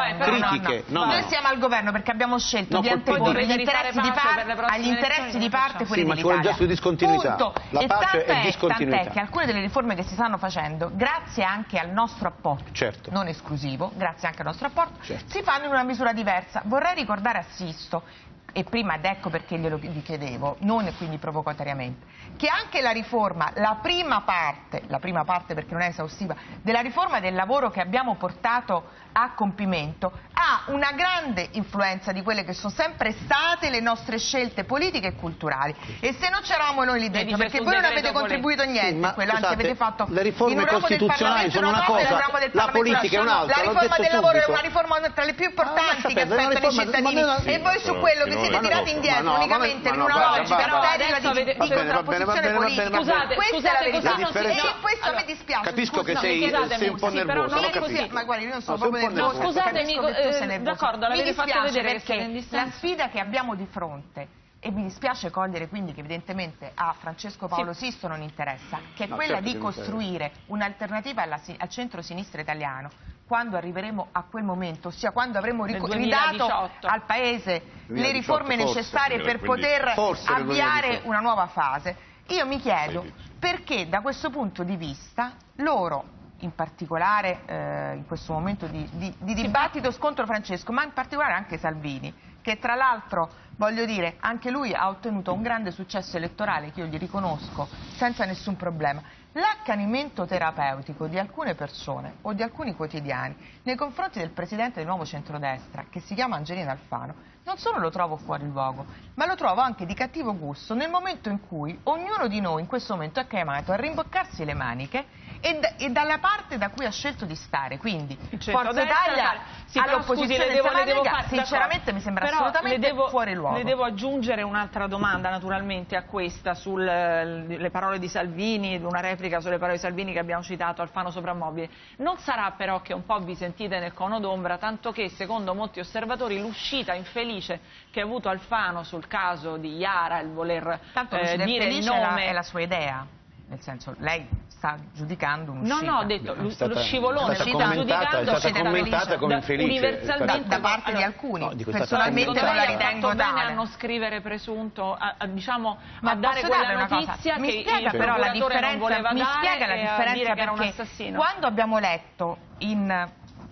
S4: Noi siamo al governo perché abbiamo scelto di anteporre gli interessi di parte agli interessi di parte fuori
S5: dall'Italia. Sì, ma ci vuole un gesto di discontinuità. La pace è discontinuità.
S4: Tant'è che alcune delle riforme che si stanno facendo, grazie anche al nostro apporto, non esclusivo, grazie anche al nostro apporto, si fanno in una misura diversa. Vorrei ricordare a Sisto, e prima ed ecco perché gli chiedevo, non quindi provocatoriamente, che anche la riforma, la prima parte perché non è esaustiva, della riforma del lavoro che abbiamo portato a compimento ha una grande influenza di quelle che sono sempre state le nostre scelte politiche e culturali, e se non c'eravamo noi lì dentro, perché voi non avete contribuito niente a quello, anzi avete fatto
S5: le riforme costituzionali sono una cosa, la politica è un'altra.
S4: La riforma del lavoro è una riforma tra le più importanti che aspettano i cittadini, e voi su quello che siete tirati indietro unicamente in una logica sterile di contrapposizione politica. Questa è la verità, e questo a me dispiace.
S5: Capisco che sei un po' nervoso,
S4: ma guarda, io non sono proprio nervoso.
S1: Scusatemi, d'accordo, l'avete fatto vedere perché
S4: la sfida che abbiamo di fronte, e mi dispiace cogliere quindi che evidentemente a Francesco Paolo Sisto non interessa, che è quella di costruire un'alternativa al centro-sinistra italiano quando arriveremo a quel momento, ossia quando avremo ridato al Paese le riforme necessarie per poter avviare una nuova fase. Io mi chiedo perché da questo punto di vista loro, in particolare in questo momento di dibattito scontro Francesco, ma in particolare anche Salvini, che tra l'altro, voglio dire, anche lui ha ottenuto un grande successo elettorale che io gli riconosco senza nessun problema. L'accanimento terapeutico di alcune persone o di alcuni quotidiani nei confronti del presidente del nuovo centrodestra, che si chiama Angelino Alfano, non solo lo trovo fuori luogo, ma lo trovo anche di cattivo gusto nel momento in cui ognuno di noi in questo momento è chiamato a rimboccarsi le maniche e dalla parte da cui ha scelto di stare, quindi Forza Italia all'opposizione sinceramente mi sembra assolutamente fuori luogo.
S1: Le devo aggiungere un'altra domanda naturalmente a questa sulle parole di Salvini, una replica sulle parole di Salvini che abbiamo citato, Alfano soprammobile. Non sarà però che un po' vi sentite nel cono d'ombra, tanto che secondo molti osservatori l'uscita infelice che ha avuto Alfano sul caso di Iara, il voler dire il nome
S4: è la sua idea. Nel senso, lei sta giudicando un'uscita.
S1: No, ho detto, lo scivolone
S5: è stata commentata come infelice.
S1: Universalmente
S4: da parte di alcuni. Personalmente non la ritengo tale.
S1: Bene a non scrivere presunto, diciamo, a dare quella notizia che il procuratore non voleva dare.
S4: Mi spiega la differenza, perché quando abbiamo letto in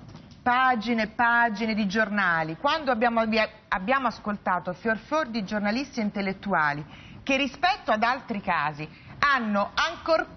S4: pagine e pagine di giornali, quando abbiamo ascoltato fior di giornalisti e intellettuali che rispetto ad altri casi hanno ancor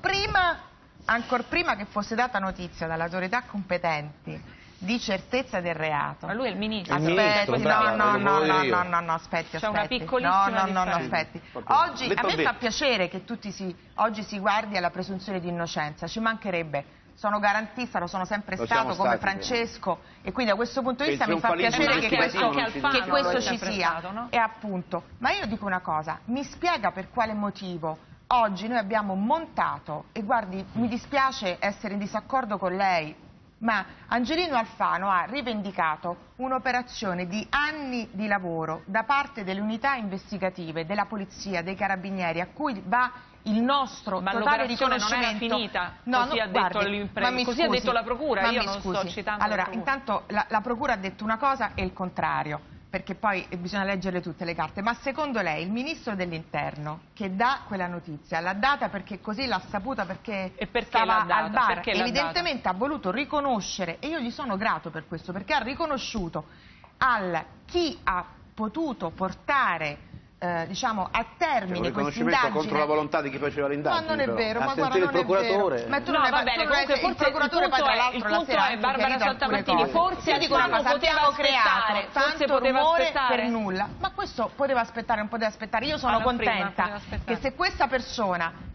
S4: prima che fosse data notizia dalle autorità competenti di certezza del reato.
S1: Ma lui è il ministro.
S4: Aspetti, aspetti.
S1: C'è una piccolissima
S4: aspetti. Oggi a me fa piacere che oggi si guardi alla presunzione di innocenza, ci mancherebbe. Sono garantista, lo sono sempre stato come Francesco, e quindi da questo punto di vista mi fa piacere che questo ci sia. E appunto, ma io dico una cosa, mi spiega per quale motivo oggi noi abbiamo montato, e guardi, mi dispiace essere in disaccordo con lei, ma Angelino Alfano ha rivendicato un'operazione di anni di lavoro da parte delle unità investigative, della polizia, dei carabinieri, a cui va il nostro totale riconoscimento.
S1: Non era finita, così ha detto la Procura, io non sto citando.
S4: Allora, intanto la Procura ha detto una cosa e il contrario, perché poi bisogna leggerle tutte le carte, ma secondo lei il Ministro dell'Interno che dà quella notizia l'ha data perché così l'ha saputa, perché stava al bar, evidentemente ha voluto riconoscere, e io gli sono grato per questo, perché ha riconosciuto chi ha potuto portare diciamo a termine questa indagine
S5: contro la volontà di chi faceva l'indagine.
S4: Ma non è vero, ma guarda,
S5: non è vero.
S4: Ma tu non va bene, comunque
S1: il procuratore poi tra l'altro la sera è Barbara Saltamartini, forse
S4: dico una cosa, abbiamo creato tanto rumore per nulla, ma questo poteva aspettare, non poteva aspettare. Io sono contenta che se questa persona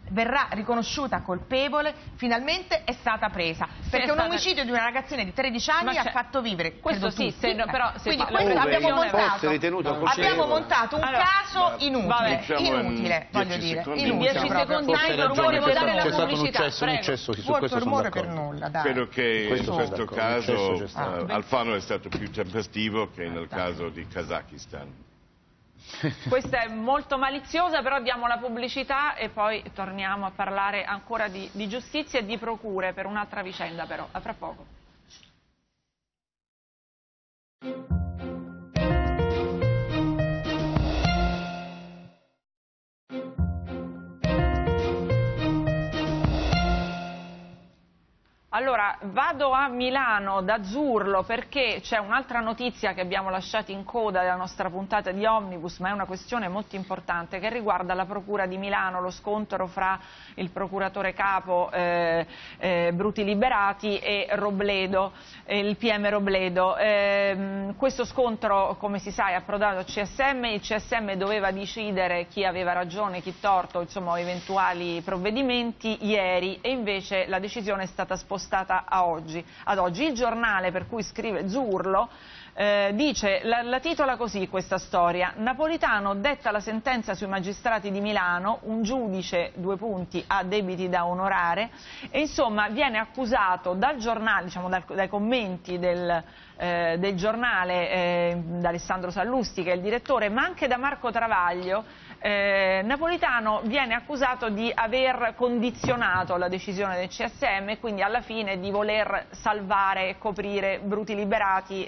S4: verrà riconosciuta colpevole, finalmente è stata presa, perché un omicidio di una ragazzina di 13 anni ha fatto vivere,
S1: questo sì, però
S4: quindi abbiamo montato un caso inutile, voglio dire,
S1: in 10 secondi volevo dare la pubblicità.
S5: Un eccesso, su questo sono d'accordo.
S4: Per nulla, dai.
S2: Credo che in questo caso Alfano è stato più tempestivo che nel caso di Kazakistan.
S1: Questa è molto maliziosa, però diamo la pubblicità e poi torniamo a parlare ancora di giustizia e di procure per un'altra vicenda, però a fra poco. Allora, vado a Milano da Zurlo perché c'è un'altra notizia che abbiamo lasciato in coda della nostra puntata di Omnibus, ma è una questione molto importante che riguarda la Procura di Milano, lo scontro fra il procuratore capo Bruti Liberati e Robledo, il PM Robledo. Questo scontro, come si sa, è approdato al CSM, il CSM doveva decidere chi aveva ragione, chi torto, insomma eventuali provvedimenti ieri, e invece la decisione è stata spostata ad oggi. Il giornale per cui scrive Zurlo dice, la titola così questa storia: Napolitano detta la sentenza sui magistrati di Milano, un giudice, 2 punti, ha debiti da onorare, e insomma viene accusato dal giornale, diciamo dai commenti del giornale, da Alessandro Sallusti che è il direttore, ma anche da Marco Travaglio. Napolitano viene accusato di aver condizionato la decisione del CSM e quindi alla fine di voler salvare e coprire Bruti Liberati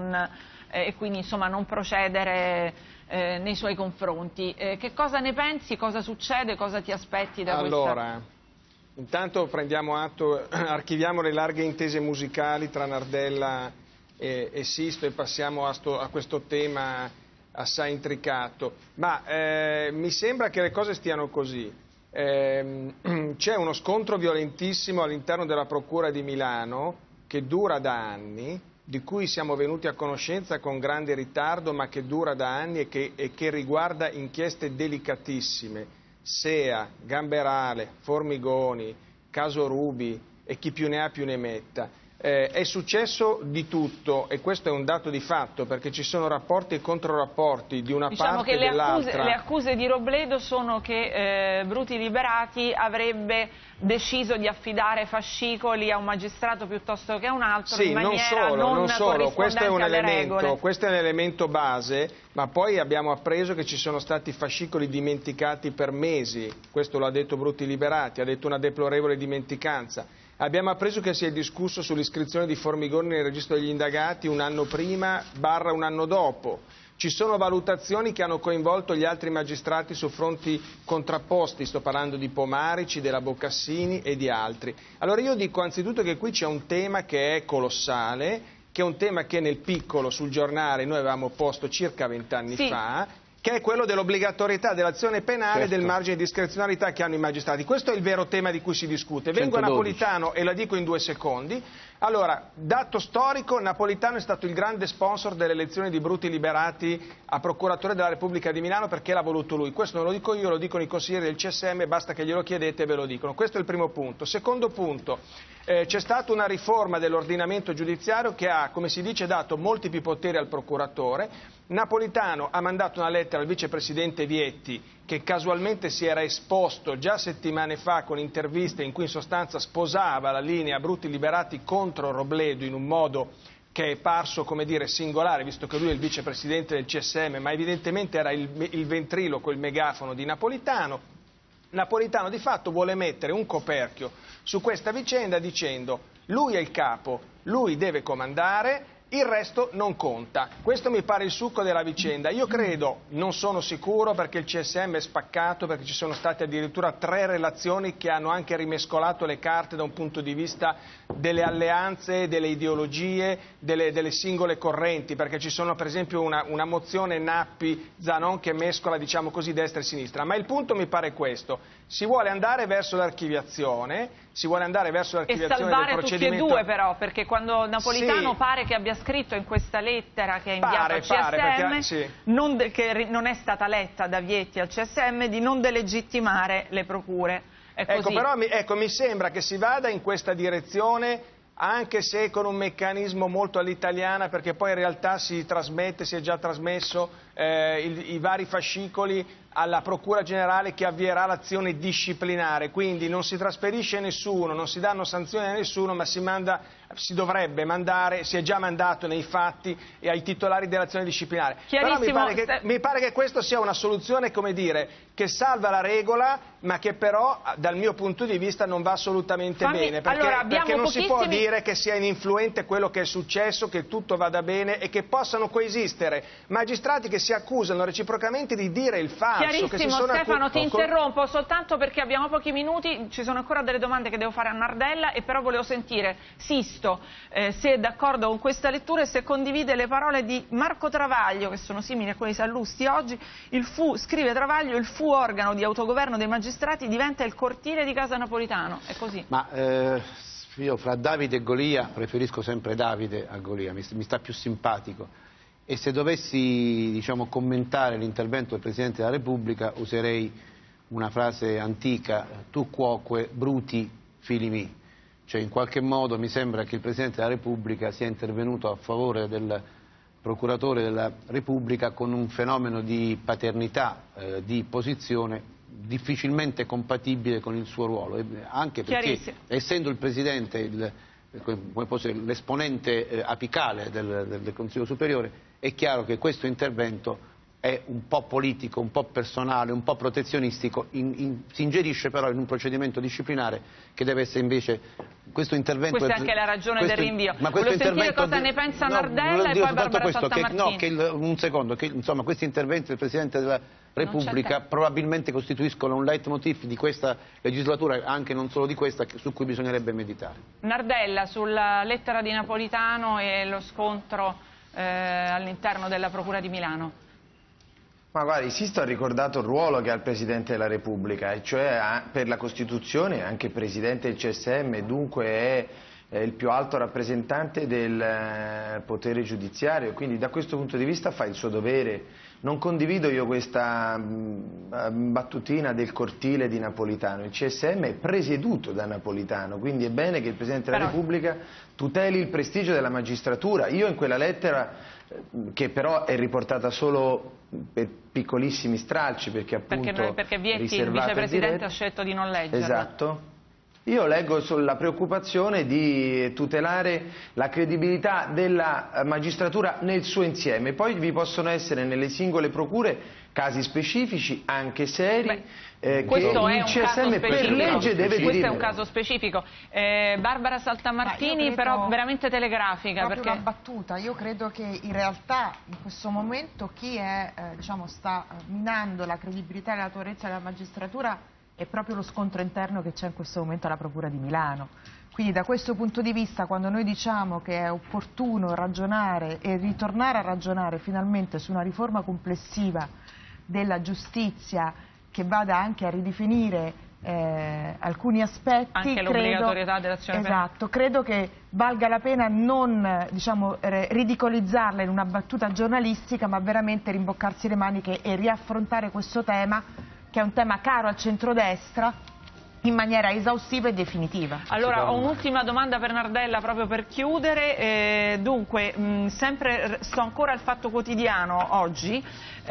S1: e quindi insomma non procedere nei suoi confronti. Che cosa ne pensi? Cosa succede? Cosa ti aspetti da questa?
S6: Allora, intanto prendiamo atto, archiviamo le larghe intese musicali tra Nardella e Sisto e passiamo a questo tema assai intricato, ma mi sembra che le cose stiano così. C'è uno scontro violentissimo all'interno della Procura di Milano che dura da anni, di cui siamo venuti a conoscenza con grande ritardo, ma che dura da anni e che riguarda inchieste delicatissime, SEA, Gamberale, Formigoni, caso Rubi e chi più ne ha più ne metta. È successo di tutto e questo è un dato di fatto, perché ci sono rapporti e controrapporti di una parte e dell'altra.
S1: Le accuse di Robledo sono che Bruti Liberati avrebbe deciso di affidare fascicoli a un magistrato piuttosto che a un altro, in maniera non solo.
S6: Questo è un
S1: alle regole.
S6: Questo è un elemento base, ma poi abbiamo appreso che ci sono stati fascicoli dimenticati per mesi, questo lo ha detto Bruti Liberati, ha detto una deplorevole dimenticanza. Abbiamo appreso che si è discusso sull'iscrizione di Formigoni nel registro degli indagati un anno prima / un anno dopo. Ci sono valutazioni che hanno coinvolto gli altri magistrati su fronti contrapposti, sto parlando di Pomarici, della Boccassini e di altri. Allora io dico anzitutto che qui c'è un tema che è colossale, che è un tema che nel piccolo sul giornale noi avevamo posto circa 20 anni fa, che è quello dell'obbligatorietà dell'azione penale, del margine di discrezionalità che hanno i magistrati. Questo è il vero tema di cui si discute. Vengo a Napolitano e la dico in 2 secondi. Allora, dato storico, Napolitano è stato il grande sponsor dell'elezione di Bruti Liberati a procuratore della Repubblica di Milano perché l'ha voluto lui. Questo non lo dico io, lo dicono i consiglieri del CSM, basta che glielo chiedete e ve lo dicono. Questo è il primo punto. Secondo punto, c'è stata una riforma dell'ordinamento giudiziario che ha, come si dice, dato molti più poteri al procuratore. Napolitano ha mandato una lettera al vicepresidente Vietti, che casualmente si era esposto già settimane fa con interviste in cui in sostanza sposava la linea Bruti Liberati contro Robledo in un modo che è parso, come dire, singolare, visto che lui è il vicepresidente del CSM, ma evidentemente era il ventriloquo, il megafono di Napolitano. Napolitano di fatto vuole mettere un coperchio su questa vicenda dicendo: lui è il capo, lui deve comandare, il resto non conta. Questo mi pare il succo della vicenda. Io credo, non sono sicuro perché il CSM è spaccato, perché ci sono state addirittura 3 relazioni che hanno anche rimescolato le carte da un punto di vista delle alleanze, delle ideologie, delle singole correnti, perché ci sono per esempio una mozione Nappi-Zanon che mescola, diciamo così, destra e sinistra. Ma il punto mi pare questo: si vuole andare verso l'archiviazione, del procedimento.
S1: E salvare tutti e 2 però, perché quando Napolitano pare che abbia scritto in questa lettera che ha inviato al CSM, che non è stata letta da Vietti al CSM, di non delegittimare le procure. è così.
S6: Ecco, mi sembra che si vada in questa direzione, anche se con un meccanismo molto all'italiana, perché poi in realtà si è già trasmesso i vari fascicoli alla Procura Generale che avvierà l'azione disciplinare, quindi non si trasferisce nessuno, non si danno sanzioni a nessuno, ma si dovrebbe mandare, si è già mandato nei fatti e ai titolari dell'azione disciplinare. Però mi pare che questa sia una soluzione, come dire, che salva la regola, ma che però dal mio punto di vista non va assolutamente bene, perché non si può dire che sia ininfluente quello che è successo, che tutto vada bene e che possano coesistere magistrati che si accusano reciprocamente di dire il falso.
S1: Chiarissimo, Stefano, ti interrompo soltanto perché abbiamo pochi minuti, ci sono ancora delle domande che devo fare a Nardella e però volevo sentire Sisto se è d'accordo con questa lettura e se condivide le parole di Marco Travaglio, che sono simili a quelle di Sallusti oggi. Scrive Travaglio, il fu organo di autogoverno dei magistrati diventa il cortile di Casa Napolitano, è così?
S5: Ma io fra Davide e Golia preferisco sempre Davide a Golia, mi sta più simpatico. E se dovessi, diciamo, commentare l'intervento del Presidente della Repubblica userei una frase antica: tu quoque bruti fili mi. Cioè, in qualche modo mi sembra che il Presidente della Repubblica sia intervenuto a favore del Procuratore della Repubblica con un fenomeno di paternità, di posizione difficilmente compatibile con il suo ruolo, anche perché essendo il Presidente l'esponente apicale del Consiglio Superiore, è chiaro che questo intervento è un po' politico, un po' personale, un po' protezionistico, si ingerisce però in un procedimento disciplinare che deve essere invece questo intervento...
S1: Questa è anche la ragione del rinvio. Volevo sentire cosa ne pensa Nardella e poi Barbara Saltamartini.
S5: Un secondo, insomma, questi interventi del Presidente della Repubblica probabilmente costituiscono un leitmotiv di questa legislatura, anche non solo di questa, su cui bisognerebbe meditare.
S1: Nardella, sulla lettera di Napolitano e lo scontro all'interno della Procura di Milano.
S3: Ma guardi, Sisto ha ricordato il ruolo che ha il Presidente della Repubblica, e cioè per la Costituzione anche Presidente del CSM, dunque è il più alto rappresentante del potere giudiziario, quindi da questo punto di vista fa il suo dovere. Non condivido io questa battutina del cortile di Napolitano, il CSM è presieduto da Napolitano, quindi è bene che il Presidente della Repubblica tuteli il prestigio della magistratura. Io in quella lettera, che però è riportata solo per piccolissimi stralci, perché appunto
S1: perché Vietti, il vicepresidente, ha scelto di non leggerla.
S3: Esatto. Io leggo sulla preoccupazione di tutelare la credibilità della magistratura nel suo insieme. Poi vi possono essere nelle singole procure casi specifici, anche seri, che il CSM per legge deve dirimere.
S1: Questo è un caso specifico. Barbara Saltamartini, però veramente telegrafica.
S4: Proprio una battuta. Io credo che in realtà in questo momento chi sta minando la credibilità e l'autorevolezza della magistratura è proprio lo scontro interno che c'è in questo momento alla Procura di Milano. Quindi da questo punto di vista, quando noi diciamo che è opportuno ragionare e ritornare a ragionare finalmente su una riforma complessiva della giustizia che vada anche a ridefinire alcuni aspetti,
S1: anche l'obbligatorietà dell'azione penale.
S4: Esatto, credo che valga la pena non ridicolizzarla in una battuta giornalistica, ma veramente rimboccarsi le maniche e riaffrontare questo tema, che è un tema caro al centrodestra, in maniera esaustiva e definitiva.
S1: Allora, ho un'ultima domanda per Nardella, proprio per chiudere. Dunque, sto ancora al Fatto Quotidiano oggi,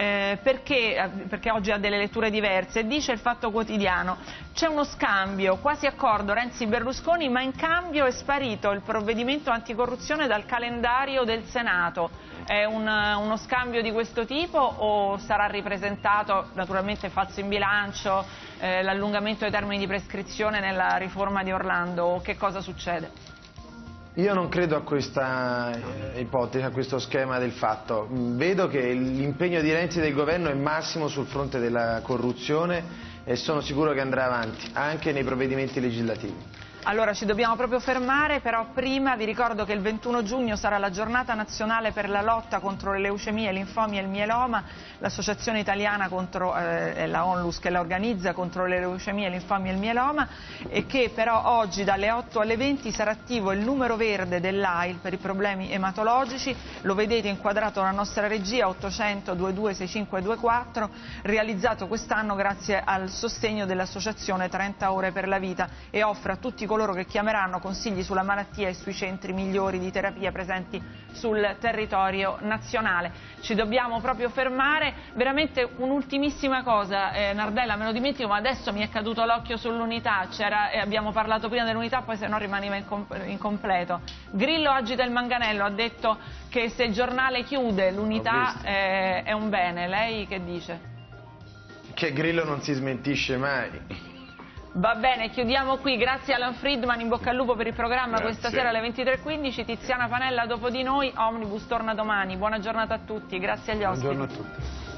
S1: perché oggi ha delle letture diverse. Dice il Fatto Quotidiano: c'è uno scambio, quasi accordo Renzi-Berlusconi, ma in cambio è sparito il provvedimento anticorruzione dal calendario del Senato. È uno scambio di questo tipo o sarà ripresentato naturalmente falso in bilancio, l'allungamento dei termini di prescrizione nella riforma di Orlando? Che cosa succede?
S3: Io non credo a questa ipotesi, a questo schema del fatto. Vedo che l'impegno di Renzi e del governo è massimo sul fronte della corruzione e sono sicuro che andrà avanti, anche nei provvedimenti legislativi.
S1: Allora ci dobbiamo proprio fermare, però prima vi ricordo che il 21 giugno sarà la giornata nazionale per la lotta contro le leucemie, linfomi e il mieloma, l'associazione italiana contro la Onlus che la organizza contro le leucemie, linfomi e il mieloma, e che però oggi dalle 8 alle 20 sarà attivo il numero verde dell'AIL per i problemi ematologici, lo vedete inquadrato dalla nostra regia 800 22 6524, realizzato quest'anno grazie al sostegno dell'associazione 30 ore per la vita, e offre a tutti coloro che chiameranno consigli sulla malattia e sui centri migliori di terapia presenti sul territorio nazionale. Ci dobbiamo proprio fermare. Veramente un'ultimissima cosa, Nardella, me lo dimentico, ma adesso mi è caduto l'occhio sull'unità, abbiamo parlato prima dell'unità, poi se no rimaneva incompleto. Grillo agita il manganello, ha detto che se il giornale chiude l'unità è un bene. Lei che dice?
S3: Che Grillo non si smentisce mai.
S1: Va bene, chiudiamo qui. Grazie Alan Friedman, in bocca al lupo per il programma.
S2: Grazie.
S1: Questa sera alle 23:15. Tiziana Panella dopo di noi. Omnibus torna domani. Buona giornata a tutti, grazie agli ospiti.
S5: Buongiorno a tutti.